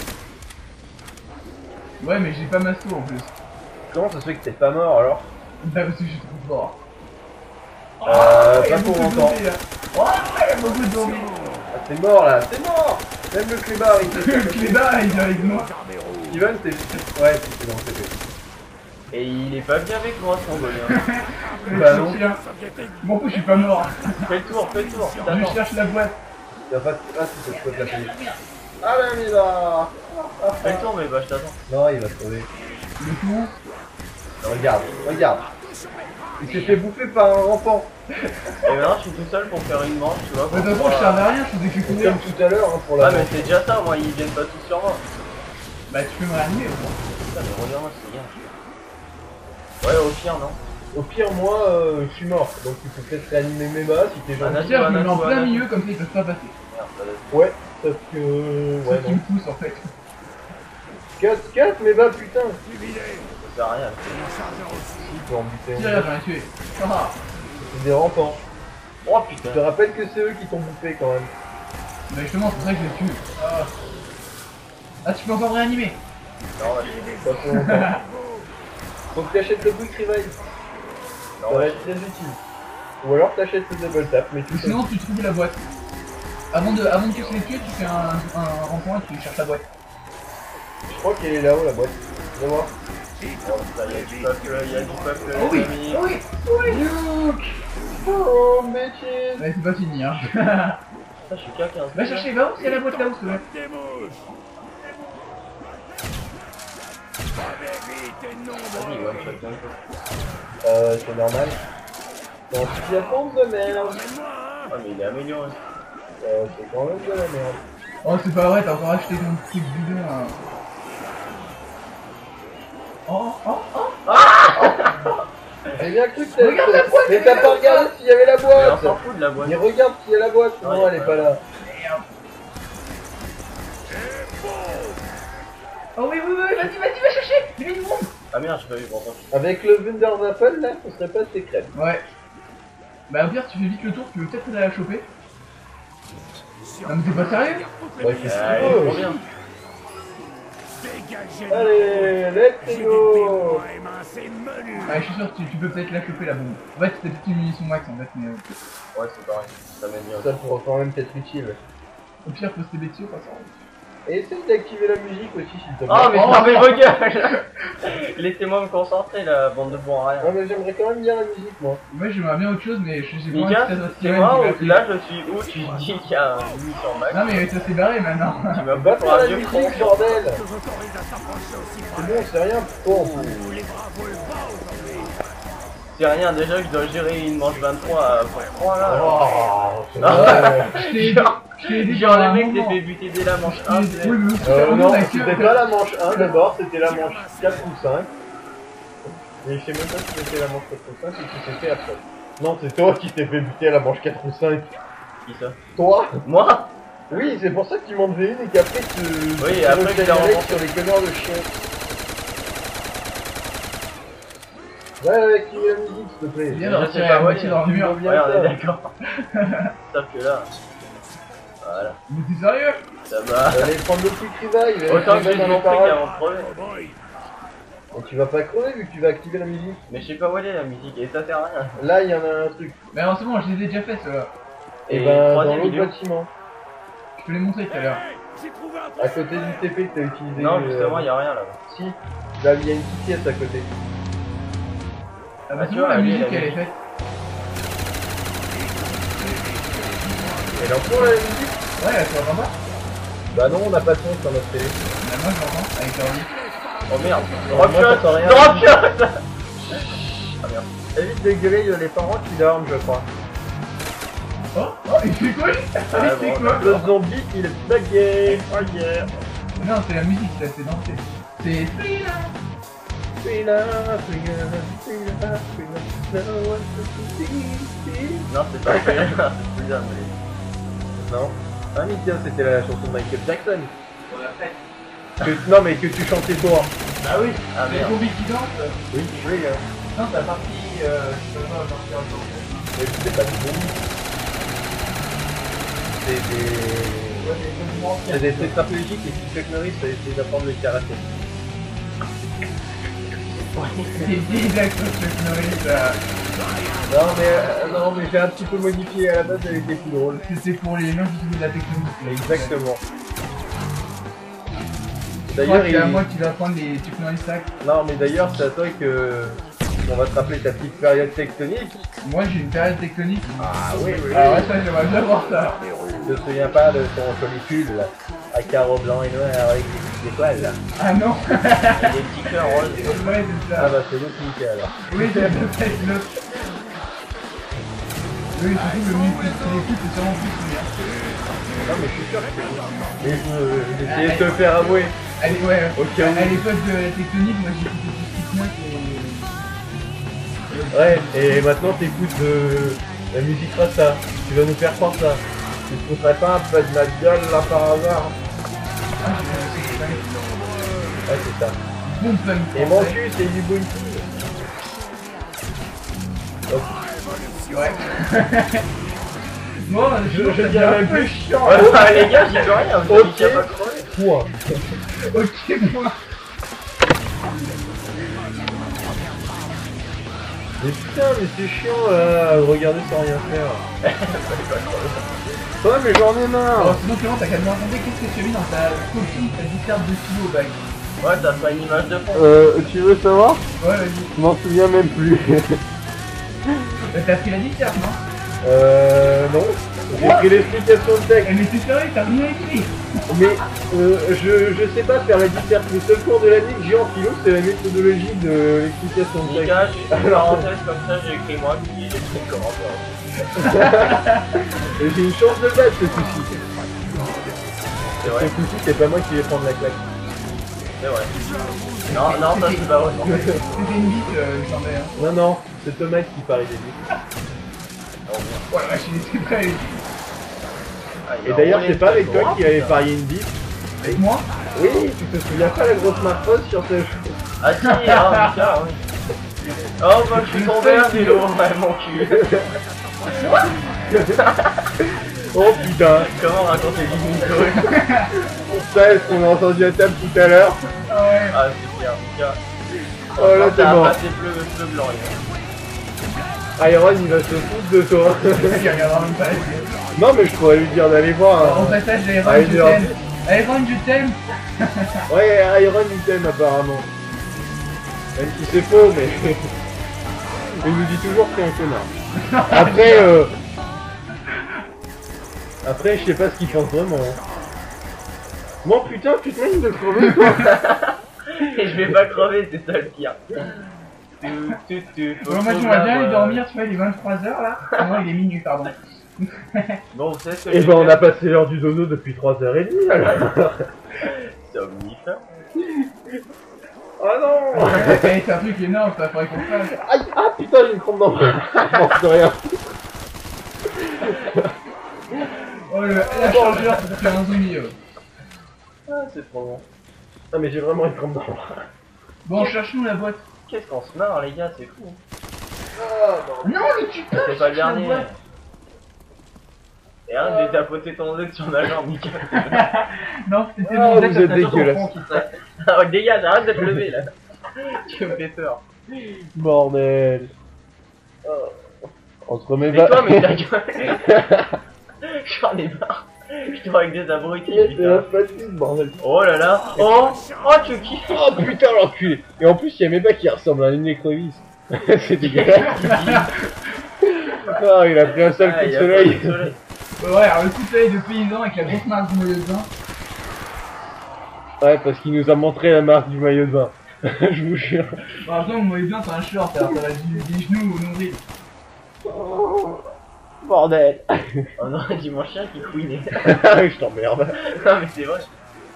Ouais, mais j'ai pas ma soul en plus. Comment ça se fait que t'es pas mort alors? Bah, parce que je suis trop fort. Pas Il y a pour beaucoup de longtemps. zombies, là. Oh, il y a beaucoup de zombies. Ah, t'es mort là, t'es mort. Même le clébard il s'est Le fait. clébard, il vient avec moi. Steven, t'es... Ouais, c'est bon, c'est fait. Et il est pas bien avec moi ce mongolien. Bah non. Chien. Bon coup, je suis pas mort. Fais le tour, fais le tour. Je T'attends. cherche la boîte. T'as pas... Ah, si, ça se peut la payer. Ah ben il va... Fais le tour, mais bah je t'attends. Non, il va se crever. Le coup. Regarde, regarde. Il s'est fait bouffer par un rampant. Et maintenant je suis tout seul pour faire une manche, tu vois. De toute façon, je servais à rien, je faisais que courir. Comme tout à l'heure hein, pour la Ah mais c'est déjà ça, moi ils viennent pas tous sur moi. Bah, tu peux me réanimer ou pas? Putain mais regarde-moi c'est bien. Ouais au pire non. Au pire, moi, je suis mort. Donc il faut peut-être réanimer mes bas si t'es gentil. Tiens, je me mets en Anatou, plein Anatou. milieu, comme ça ils peuvent pas passer. Merde, ça doit être- Ouais, sauf que... C'est Ouais, ce qui non. me pousse en fait. Cut, mes bas, putain. Ça sert à rien. Il faut en buter Tiens, un. regarde, j'en ai tué. Ah, C'est des rampants. Oh Je te putain. rappelle que c'est eux qui t'ont bouffé quand même. bah justement, c'est pour ça que je les tue. Ah, tu peux encore me réanimer. Non, Pas pour longtemps. Faut que t'achètes le quick revive. non, Ça va être très utile. Ou alors t'achètes le double tap, mais tu Ou sais. sinon, tu trouves la boîte. Avant de tous les tuer, tu fais un rond-point et tu cherches la boîte. Je crois qu'elle est là-haut la boîte. Viens voir. Bon, ça, y a du peuple, y a du peuple, Oh oui, les amis. oh oui, oh oui. Nuke! Oh, bitches! Ouais, c'est pas fini, hein. Putain, je suis qu'à 15. Va chercher, va où c'est la boîte là-haut, s'il te plaît. Des mouches. Avec vite et Vas-y, nombreux. one shot d'un coup. C'est normal. C'est un petit pompe de merde. Ah mais il est amélioré. C'est quand même de la merde. Oh, c'est pas vrai, t'as encore acheté ton truc bidon là. Oh, oh, oh. J'ai bien cru que Regarde la boîte, mais t'as pas regardé s'il y avait la Mais on boîte! s'en fout de la boîte. Mais regarde s'il y a la boîte, Non, non y a elle est pas. pas là. Merde. Oh oui, oui, oui, vas-y, va chercher. Lui, il monte. Ah merde, j'ai pas vu pourtant. Avec le Wunderwaffel là, ce serait pas secret. Ouais. Bah au pire, tu fais vite le tour, tu veux peut-être aller la choper. Non mais t'es pas sérieux? Ouais, il fait ce Ah, qu'il il est veut. trop bien. Dégagez. Allez, let's go! Et mince et menu. Ouais, je suis sûr que tu peux peut-être la choper la bombe. En fait, c'était peut-être une munition max en fait, mais Ouais, c'est pareil. Ça m'aime bien. Ça pourrait quand même être utile. au pire, faut se TB dessus, pas ça. Et essaye d'activer la musique aussi s'il te plaît. Oh mais fermez vos gueules. Laissez-moi me concentrer la bande de bons à rien. Ah mais j'aimerais quand même bien la musique moi. Moi j'aimerais bien autre chose, mais je sais pas Mika, si ça c'est moi ou là je suis où tu dis qu'il y a une mission max. Non mais ça s'est barré maintenant. Tu m'as Va pas pour faire un la vieux musique con. bordel. Je m'autorise à s'approcher aussi C'est bon, c'est rien pour toi. les bravos le bas aujourd'hui. C'est rien déjà que je dois gérer une manche 23 pour 3 là. Oh, c'est Non. vrai. Je t'ai aidé Genre par le un mec moment. t'es fait buter dès la manche 1. Oui, mais ça fait Non, longtemps c'était pas la manche 1 d'abord, c'était la manche 4 ou 5. Et je sais même pas si c'était la manche 4 ou 5 ou si c'était après. Non, c'est toi qui t'es fait buter à la manche 4 ou 5. Qui ça? Toi? Moi? Oui, c'est pour ça que tu m'en devais une et qu'après tu... Oui, tu après, refais je t'ai avec rencontré. sur les connards de chiens. Ouais, activer la musique s'il te plaît. Bien, Je alors, sais tirer pas, la moitié ouais, dans le mur. bien Ouais, on ça. est d'accord. Sauf que là. Voilà. Mais t'es sérieux? Ça va. Allez prendre le truc qui va, il va Autant que il va j'ai dans les mon truc paroles. avant de crever. Oh boy. Et tu vas pas crever vu que tu vas activer la musique. Mais je sais pas où elle est la musique et ça sert à rien. Là, il y en a un truc. Mais alors c'est bon, je les ai déjà fait ceux-là. Et Et ben, dans troisième l'autre vidéo. bâtiment. Je te l'ai montré tout à l'heure. Hey, j'ai trouvé un À truc. côté du TP que t'as utilisé. Non, justement, il y a rien là. Si, là, il y a une petite pièce à côté. Ah bah Ah, c'est tu bon, vois, la lui, musique la elle est musique. faite. Elle est en cours là, la musique? Ouais, là tu l'entends pas? Bah non, on n'a pas de son sur notre télé. Bah moi je l'entends avec l'ordi. Oh merde. Non, Drop moi, shot. j'entends rien. Drop shot. Ah merde. Évite de gueuler, il y a les parents qui dorment, je crois. Oh, il fait quoi lui? Il fait bon, quoi? Le zombie, il est bugué. Oh yeah. Non, c'est la musique, ça fait danser. C'est Thriller. Thriller, thriller, thriller, thriller, no one to see. Non, c'est pas celui-là. C'est celui-là, mais. Non. Ah, Mika, c'était la chanson de Michael Jackson. On l'a fait. Non, mais que tu chantais toi. Ah oui, Ah les merde. zombies qui dansent. Oui, oui, hein. Non, c'est la partie, je sais pas, la partie un peu. Mais c'est pas du zombies. C'est des... Ouais, des zombies anciens. C'est des trucs stratégiques et si Chuck Norris a essayé d'apprendre le karaté. C'est des vieilles blagues sur Chuck Norris, ça. Non mais j'ai un petit peu modifié à la base, elle était plus drôle. C'était pour les gens qui font de la tectonique. Exactement. Je crois D'ailleurs, que c'est à moi qui va prendre les Chuck Norris sacs. Non mais d'ailleurs, c'est à toi que on va te rappeler ta petite période tectonique. Moi j'ai une période tectonique. Ah oui, oui. Alors ouais, ça j'aimerais bien voir ça. Je te souviens pas de ton joli pull là, à carreaux blancs et noirs avec des étoiles là. Ah non. Il y a des petits cœurs roses. Ouais, c'est Ah ça. bah c'est l'autre Mika alors. Oui, c'est l'autre. Oui, surtout le mix les coups, c'est sûrement plus bien. Non mais je suis sûr que c'est mais j'ai essayé de te faire avouer. Allez, ouais, Au cas où. à l'époque de la tectonique, moi j'ai écouté du Slipknot et... Ouais, et maintenant t'écoutes de la musique Rasta. Tu vas nous faire croire ça. Tu te foutrais pas un peu de ma gueule là par hasard. Ah, j'ai pas Ouais c'est ça. bon punk. Et mon cul c'est du Bounty. Ouais. Bon, Je dirais même plus chiant. Ah, les gars, j'y peux rien. Vous Ok. avez pas crevé. Point. Ok, moi. Mais putain, mais c'est chiant là, de regarder sans rien faire. Ouais, mais j'en ai marre. Alors, sinon, Clément, t'as qu'à me raconter qu'est-ce que tu as mis dans ta copie, ta disserte de stylo au bac. Ouais, ça fait une image de fond. Tu veux savoir? Ouais, vas-y. Je m'en souviens même plus. T'as pris la disserte, non? Non. J'ai pris l'explication de texte. Eh, mais t'es sérieux, t'as rien écrit. Mais je sais pas faire la disserte. Le seul cours de l'année que j'ai en philo, c'est la méthodologie de l'explication de texte. Mika, je fais une parenthèse comme ça, j'ai écrit moi, puis j'ai écrit comment faire. Et j'ai une chance de base ce coup-ci. C'est vrai, Ce coup-ci, c'est pas moi qui vais prendre la claque. c'est vrai. Non, non, ça c'est pas vrai. non. C'était une bite, j'en ai un. Non, non, c'est Thomas qui parlait des buts. Ouais, ouais, je suis prêt. Ah, il Et a d'ailleurs, enroulé c'est pas avec le toi droit, qui avait putain. parié une bite. Avec moi? Oui, tu te souviens pas la grosse marfose sur tes cheveux. Ah si, ah, Mika, oui. Oh bah je suis tombé à vélo, ouais, mon cul. Oh putain. Comment raconter l'histoire? Ça, est-ce qu'on a entendu à table tout à l'heure? Ah ouais. Ah c'est bien, Mika. Oh là, c'est t'as mort. passé bleu blanc, Iron, il va se foutre de toi. Il regardera même pas la télé. Non, mais je pourrais lui dire d'aller voir. Au passage, j'ai Ah, il est je t'aime. Iron, je t'aime. Ouais, Iron il t'aime apparemment. Même si c'est faux, mais... il nous dit toujours que c'est un connard. Après, Après, je sais pas ce qu'il pense vraiment. Bon putain, tu te mets de crever toi. Et je vais pas crever, c'est ça le pire. Bon, moi j'aimerais bien aller dormir, tu vois, il est 23h là. Ah non, il est minuit, pardon. Bon, vous savez ce que Et j'ai ben on fait a passé l'heure du dodo depuis 3h30 alors. Somnifère. Oh non. Eh, c'est un truc énorme, ça faudrait qu'on le fasse. Aïe, ah putain, j'ai une crampe dans le bras. Non, c'est rien. Oh, la chargeur pour faire un zombie. Ah, c'est trop bon. Ah mais j'ai vraiment une crampe dans le bras. Bon, cherche-nous la boîte. Qu'est-ce qu'on se marre, les gars, c'est fou. Non, mais tu peux. C'est pas le dernier. boîte. Et arrête de tapoter ton œil sur ma jambe, Mika. Non, c'était Oh, mon vous deck, êtes ça t'a dégueulasse. trop con, qui serait. Ah, dégage, arrête de te lever là. Tu me fais peur. Bordel. Entre mes Et bas. toi, mais ta gueule. J'en ai marre. Je te vois avec des abrutis, C'est la putain. fatigue, bordel. Oh là là. Oh, oh, Chucky. Oh putain l'enculé. Et en plus il y a mes bas qui ressemblent à une écrevisse. C'est dégueulasse. Ah il a pris un sale coup Ah, de il a soleil. pas de soleil. Ouais, alors le coup de soleil de paysan avec la grosse marque du maillot de bain. Ouais parce qu'il nous a montré la marque du maillot de bain. Je vous jure. Par exemple, mon maillot de bain, c'est un short, alors ça va des genoux au nombril. Bordel. Oh non, dis mon chien qui couine. Je t'emmerde. Non, mais c'est vrai.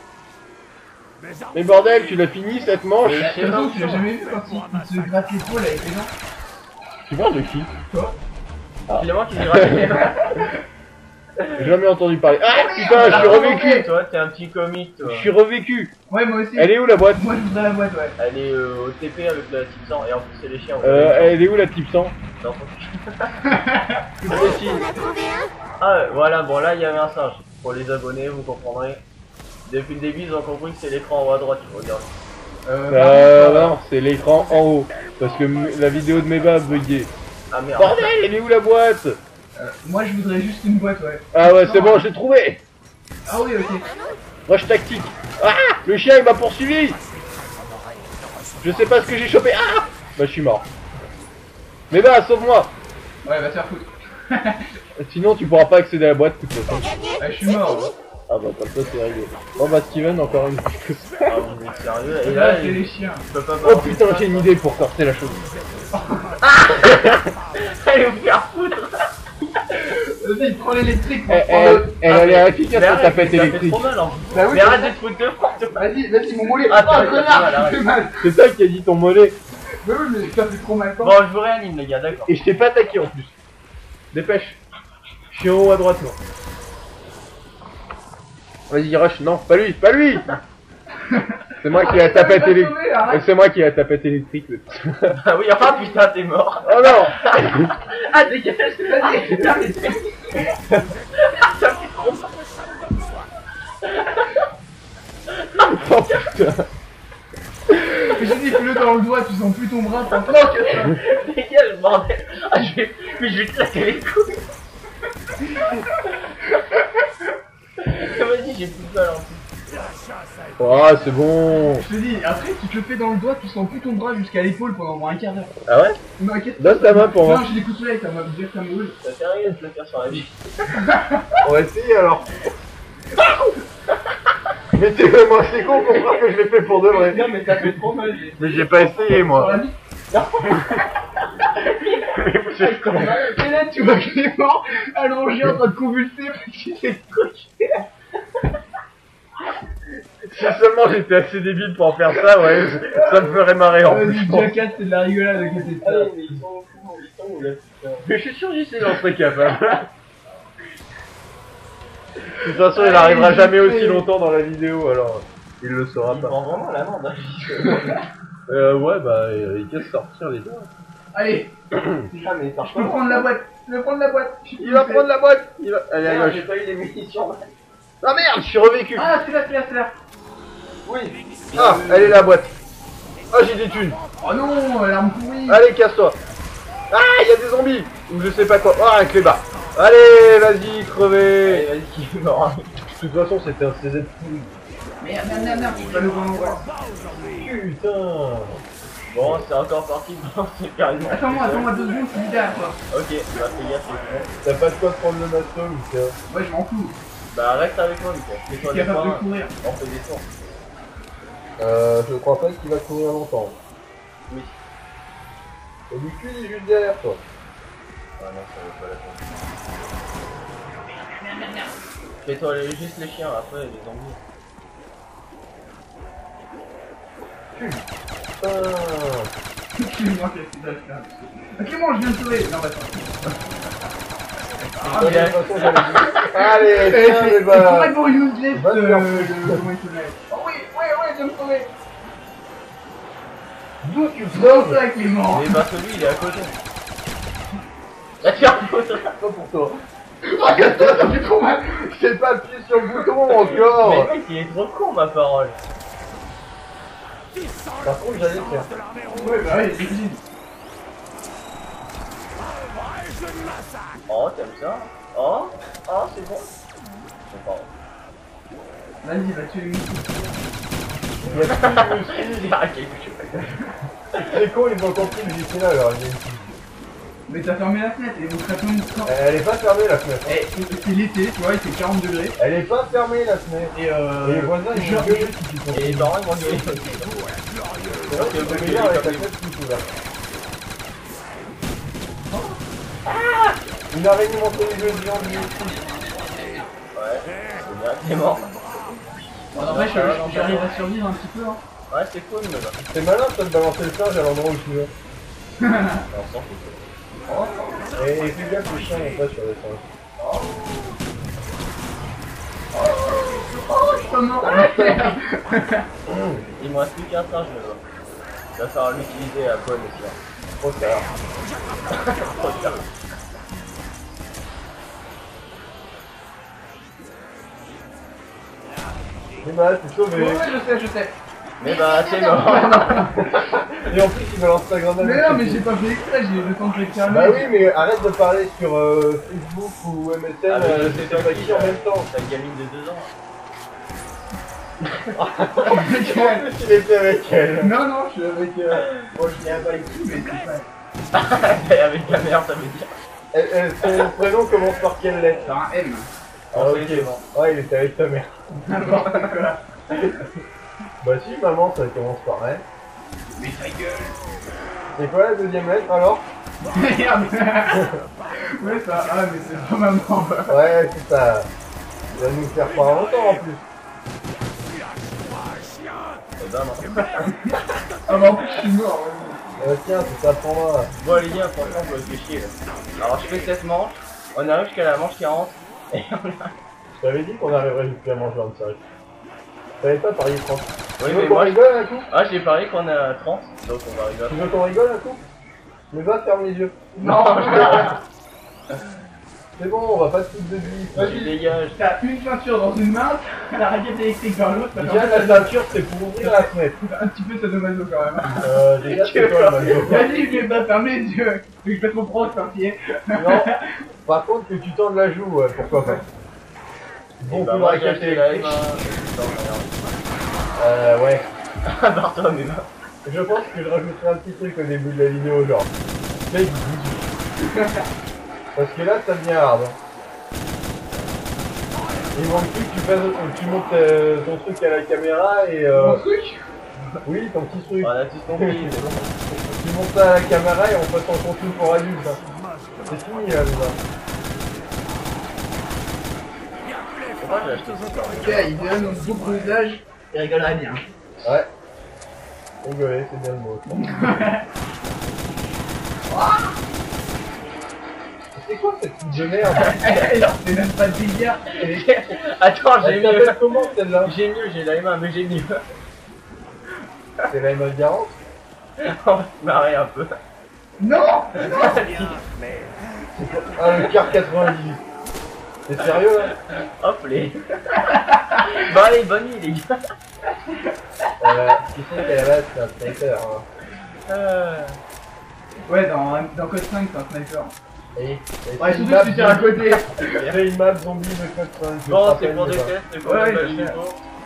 Mais bordel, tu l'as fini cette manche? Mais De toute façon, tu l'as jamais vu quand il se gratte l'épaule avec les dents? Tu parles de qui? Finalement, tu diras que J'ai jamais entendu parler. Ah putain, je suis revécu. Toi, t'es un petit comique, toi. Je suis revécu. Ouais, moi aussi. Elle est où la boîte? Moi, je voudrais la boîte, ouais. Elle est au TP avec la type 100 et en plus, c'est les chiens. Elle est où la type 100? Non, ah, voilà, bon, là, il y avait un singe. Pour les abonnés, vous comprendrez. Depuis le début, ils ont compris que c'est l'écran en haut à droite, tu regardes. Non, c'est l'écran en haut. Parce que la vidéo de Meba a bugué. Ah merde. Bordel, elle est où la boîte? Moi, je voudrais juste une boîte, ouais. Ah ouais, c'est bon, j'ai trouvé. Ah oui, ok. Rush tactique. Ah, le chien il m'a poursuivi. Je sais pas ce que j'ai chopé. Ah, bah je suis mort. Meba, sauve-moi. Ouais, va te faire foutre. Sinon tu pourras pas accéder à la boîte de toute façon. Ouais, je suis mort. Ah bah comme ça c'est réglé. Bon bah Steven, encore une fois. Ah, vous êtes sérieux? Et Et là, là, c'est il les chiens. peut pas Oh putain, j'ai une idée pour corser la chose. Allez vous faire foutre. Vas-y, prends l'électrique. Elle a l'air efficace Mais cette arrête, tapette ça fait électrique. trop mal en plus. Bah oui, Mais arrête de te foutre de moi. Vas-y, mon mollet. Ah, Oh, t'as fait connard, mal, ça arrête. fait mal. C'est ça qui a dit ton mollet. Mais oui, mais ça fait trop mal. Bon, je vous réanime, les gars, d'accord. Et je t'ai pas attaqué en plus. Dépêche. Je suis en haut à droite moi. Vas-y rush, non, pas lui, pas lui. C'est moi qui ai la tapette électrique. C'est moi qui ai la tapette électrique. Ah oui, enfin putain, t'es mort. Oh non. Ah, dégage, vas-y, putain, mais ça fait trop mal. Oh putain. J'ai dit, fais-le dans le doigt, tu sens plus ton bras, t'entends que ça. Dégage, bordel. Ah, mais je vais te claquer les couilles. Vas-y, j'ai plus de balle en plus. Oh c'est bon. Je te dis, après, tu te le fais dans le doigt, tu sens plus ton bras jusqu'à l'épaule pendant au moins un quart d'heure. Ah ouais? Non, inquiète. Donne ta main pour Non, moi. j'ai des coups de soleil, ça m'a dit que ça me brûle. Ça fait rien de te le faire sur la vie. On va essayer alors. Mais t'es vraiment assez con pour croire que je l'ai fait pour de vrai. Non, mais ça fait trop mal. Mais j'ai pas essayé Sur moi. la nuque. Et là, tu vois Clément allongé en train de convulser parce qu'il fait ce truc. Si seulement j'étais assez débile pour faire ça, ouais, ça me ferait marrer en plus. Vas-y, je pense. Jackass, c'est de la rigolade à côté de ça. Allez, mais ils sont où là, putain. Mais je suis sûr que j'y sais, j'en serais capable. De toute façon, il n'arrivera jamais aussi longtemps dans la vidéo, alors il le saura Ils pas. prend vraiment la merde. Ouais, bah, il casse sortir les deux. Allez, Ah, mais ça je peux prendre la boîte. Je vais prendre la boîte. Il va prendre la boîte. Il va... Allez, à Merde, gauche. j'ai pas eu les munitions. Ah merde, je suis revécu. Ah, c'est là, c'est là, c'est là. Oui. Ah, elle est la boîte. Ah, j'ai des thunes. Oh non, l'arme pourrie. Allez, casse-toi. Ah, il y a des zombies. Ou je sais pas quoi. Ah, un clébard. Allez, vas-y, crevez. Allez, vas-y, qui est mort. toute façon, c'était un CZ full. Merde, je suis pas le bon endroit. Putain. Bon, c'est encore parti. Bon, c'est carrément. Attends-moi 2 secondes, je suis derrière toi. Ok, bah fais gaffe, c'est bon. T'as pas de quoi prendre le masto, Lucas. Ouais, je m'en fous. Bah reste avec moi, Lucas. Je Fais-toi suis des capable de points, courir. on fait des tours. Je crois pas qu'il va courir longtemps. Oui. Et du cul, il est juste derrière toi. Ah non, ça vaut pas la peine. Fais-toi juste les chiens, après les zombies. Putain. Clément, je viens de sauver. Non, bah Ah, De mais toute façon, j'avais dit. Allez, tiens, les c'est balles. complètement useless Va te faire comment il s'appelle. Oh oui, ouais, viens me sauver. D'où tu Comment sauves? ça, Clément? Mais bah celui il est à côté. Là tu reposes. Pas pour toi. Regarde-toi, ça fait trop mal. J'ai pas appuyé sur le bouton encore. Mais mec il est trop con ma parole. Par contre, j'allais le faire. de l'armée rouge. Ouais, bah ouais, j'imagine. Oh t'aimes ça? Oh c'est bon. C'est pas Vas-y, va tuer les moustiques. Il y a plus de muscles. Il a quelque chose. C'est con, ils ont compris le JC là alors. Mais t'as fermé la fenêtre et les moustiques sont morts. Elle est pas fermée la fenêtre. Eh, c'est l'été, tu vois, il fait 40 degrés. Elle est pas fermée la fenêtre. Et les voisins ils vont gueuler si tu Et comprends. les parents ils vont gueuler. C'est vrai que c'est meilleur avec la fenêtre tout ouverte. Une araignée montée les yeux de viande du Ouais, c'est bien, t'es mort. Bon, en vrai, j'arrive à survivre un petit peu. Hein. Ouais c'est cool mais bah. C'est malin ça de balancer le singe à l'endroit où tu veux. On s'en fout. Et fais gaffe, les chiens vont pas sur les singes. Je suis pas mort. Il me reste plus qu'un singe mais bah. Il va falloir l'utiliser à bon escient. Trop tard. Trop tard. Mais bah, t'es sauvé. Ouais, je sais. Mais bah c'est mort. Et en plus, il balance sa grenade. Mais non, mais j'ai pas fait exprès, j'ai le temps de faire Bah oui, mais arrête de parler sur Facebook ou MSN, Ah, mais je c'est sais pas qui, qui en même temps. Ta gamine de 2 ans. En plus, il était avec elle. Non, je suis avec. Bon, je l'ai pas avec qui, mais c'est pas. Avec ta mère ça veut dire. Son prénom commence par quelle lettre? Par un M. Ah, ok, bon. Ouais, il était avec ta mère. N'importe quoi. Bah si, maman, ça commence par M. Mais ta gueule. C'est quoi la deuxième lettre alors? Merde. Ouais, ça. Ah, mais c'est pas maman. Ouais, c'est ça. Il va nous faire pas longtemps en plus. Eh ben non. Ah, bah en plus, je suis mort. Tiens, c'est ça prendra. Bon les gars, franchement, je me fais chier là. Alors je fais cette manche, on arrive jusqu'à la manche 40, et on a... Je t'avais dit qu'on arriverait jusqu'à manger en sérieux. T'avais pas parié 30. Oui, Tu veux mais qu'on moi, rigole un coup? Ah, j'ai parié qu'on est à 30, donc on va arriver à Tu veux qu'on rigole un coup? Mais va, ferme les yeux. Non, C'est bon, on va pas te foutre de vie. 30. Tu dégages. t'as une ceinture dans une main, la raquette électrique dans l'autre, Déjà, la ceinture, c'est pour ouvrir la fenêtre. un petit peu sadomaso quand même. Déjà, c'est quoi, Mario? Vas-y, je vais pas fermer les yeux. Je vais trop proche, un pied. Non. Par contre, que tu tendes la joue, ouais, pourquoi pas. Bon, Bah, coup de moi, j'ai raquette acheté la électrique. M1. Ouais. Ah, pardon, mais bah. Je pense que je rajouterai un petit truc au début de la vidéo, genre. Mec, bisous. Parce que là, ça devient hard. Hein. Il manque plus que tu montes ton truc à la caméra et Mon truc. oui, ton petit truc. On a tous compris, mais bon. Tu montes ça à la caméra et on passe en contenu pour adultes. Hein. C'est fini là, déjà. Pourquoi j'ai acheté ça? Ok, il verrait mon beau bronzage. Il rigolerait bien. Ouais. Rigoler, c'est bien le mot. C'est quoi cette petite de merde? C'est même pas de délire. Attends, j'ai Elle mieux. s'appelle comment celle-là? J'ai mieux, j'ai la M1, mais j'ai mieux. C'est la M1 40? On va se marrer un peu. Non. Ah, le car 98. T'es sérieux là? Hop les. Bon allez, bonne nuit les gars. Tu sais qu'à la base c'est un sniper. Hein. Ouais, dans Code 5, c'est un sniper. Et Ouais, surtout que tu tires à côté. fait une map zombie de code 5. Bon, c'est pour des tests, c'est pour Ouais, des je matchs sais. niveau.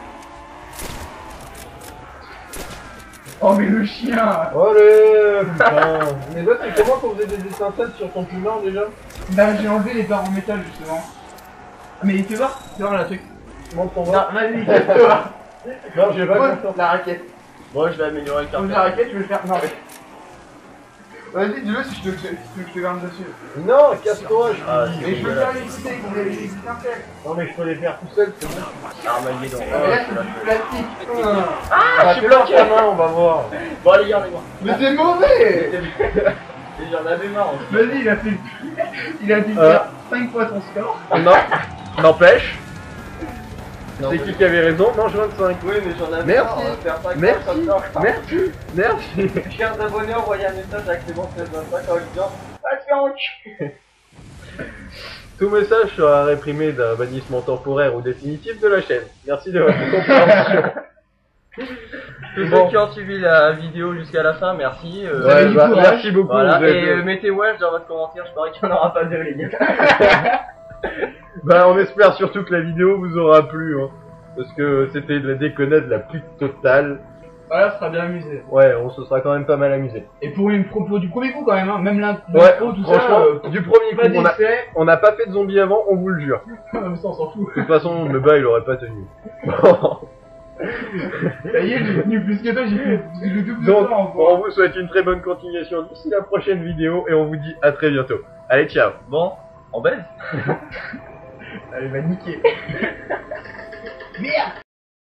Oh, mais le chien. Allez, putain. Mais toi, c'est comment qu'on faisait des étincelles sur ton plumard déjà? Bah, j'ai enlevé les barres en métal justement. Mais fais voir la truc. Montre ton Non, bras. vas-y, casse-toi. Non, j'ai pas Ouais, confiance. la raquette. Bon, je vais améliorer le Pose caractère. la raquette, je vais le faire. Non, mais. Vas-y, dis-le si je te garde dessus. Non, casse-toi, je Ah, te dis. c'est Et je peux le dégueulasse. faire écouter, qu'on les étincelles. Non, mais je peux les faire tout seul, c'est bon. Armageddon. Mais là, c'est du plastique. Ah, je suis fais-moi bloqué. ta main, on va voir. Bon, allez, regardez-moi. Mais c'est mauvais. Et j'en avais marre aussi. Vas-y, il a dû faire 5 fois ton score. Non, n'empêche. Non, C'est mais- qui avait raison? Mange 25. Oui, mais j'en avais Merci. marre. On va faire ça Merci. comme ça. Merci. Merci. Chers abonnés, envoyez un message à Clément 1325 en lui disant va te faire enculer. Tout message sera réprimé d'un bannissement temporaire ou définitif de la chaîne. Merci de votre compréhension. Tous Bon. ceux qui ont suivi la vidéo jusqu'à la fin, merci. Vous avez du courage. merci beaucoup. Voilà, vous êtes- et mettez Welsh dans votre commentaire, je parie qu'il n'y en aura pas deux, les gars. Bah, on espère surtout que la vidéo vous aura plu, hein, parce que c'était de la déconnade la plus totale. Voilà, ça sera bien amusé. Ouais, on se sera quand même pas mal amusé. Et pour une propos du premier coup quand même, hein, même Ouais, l'intro, tout ça, franchement, du premier pas coup, d'essai. on n'a pas fait de zombies avant, on vous le jure. Mais ça, on s'en fout. De toute façon, le bas il aurait pas tenu. Bon. Ça y est, j'ai tenu plus que toi, j'ai fait le double de Donc, temps encore. on vous souhaite une très bonne continuation d'ici la prochaine vidéo et on vous dit à très bientôt. Allez, ciao. Bon, on baise. Allez, va niquer. Merde.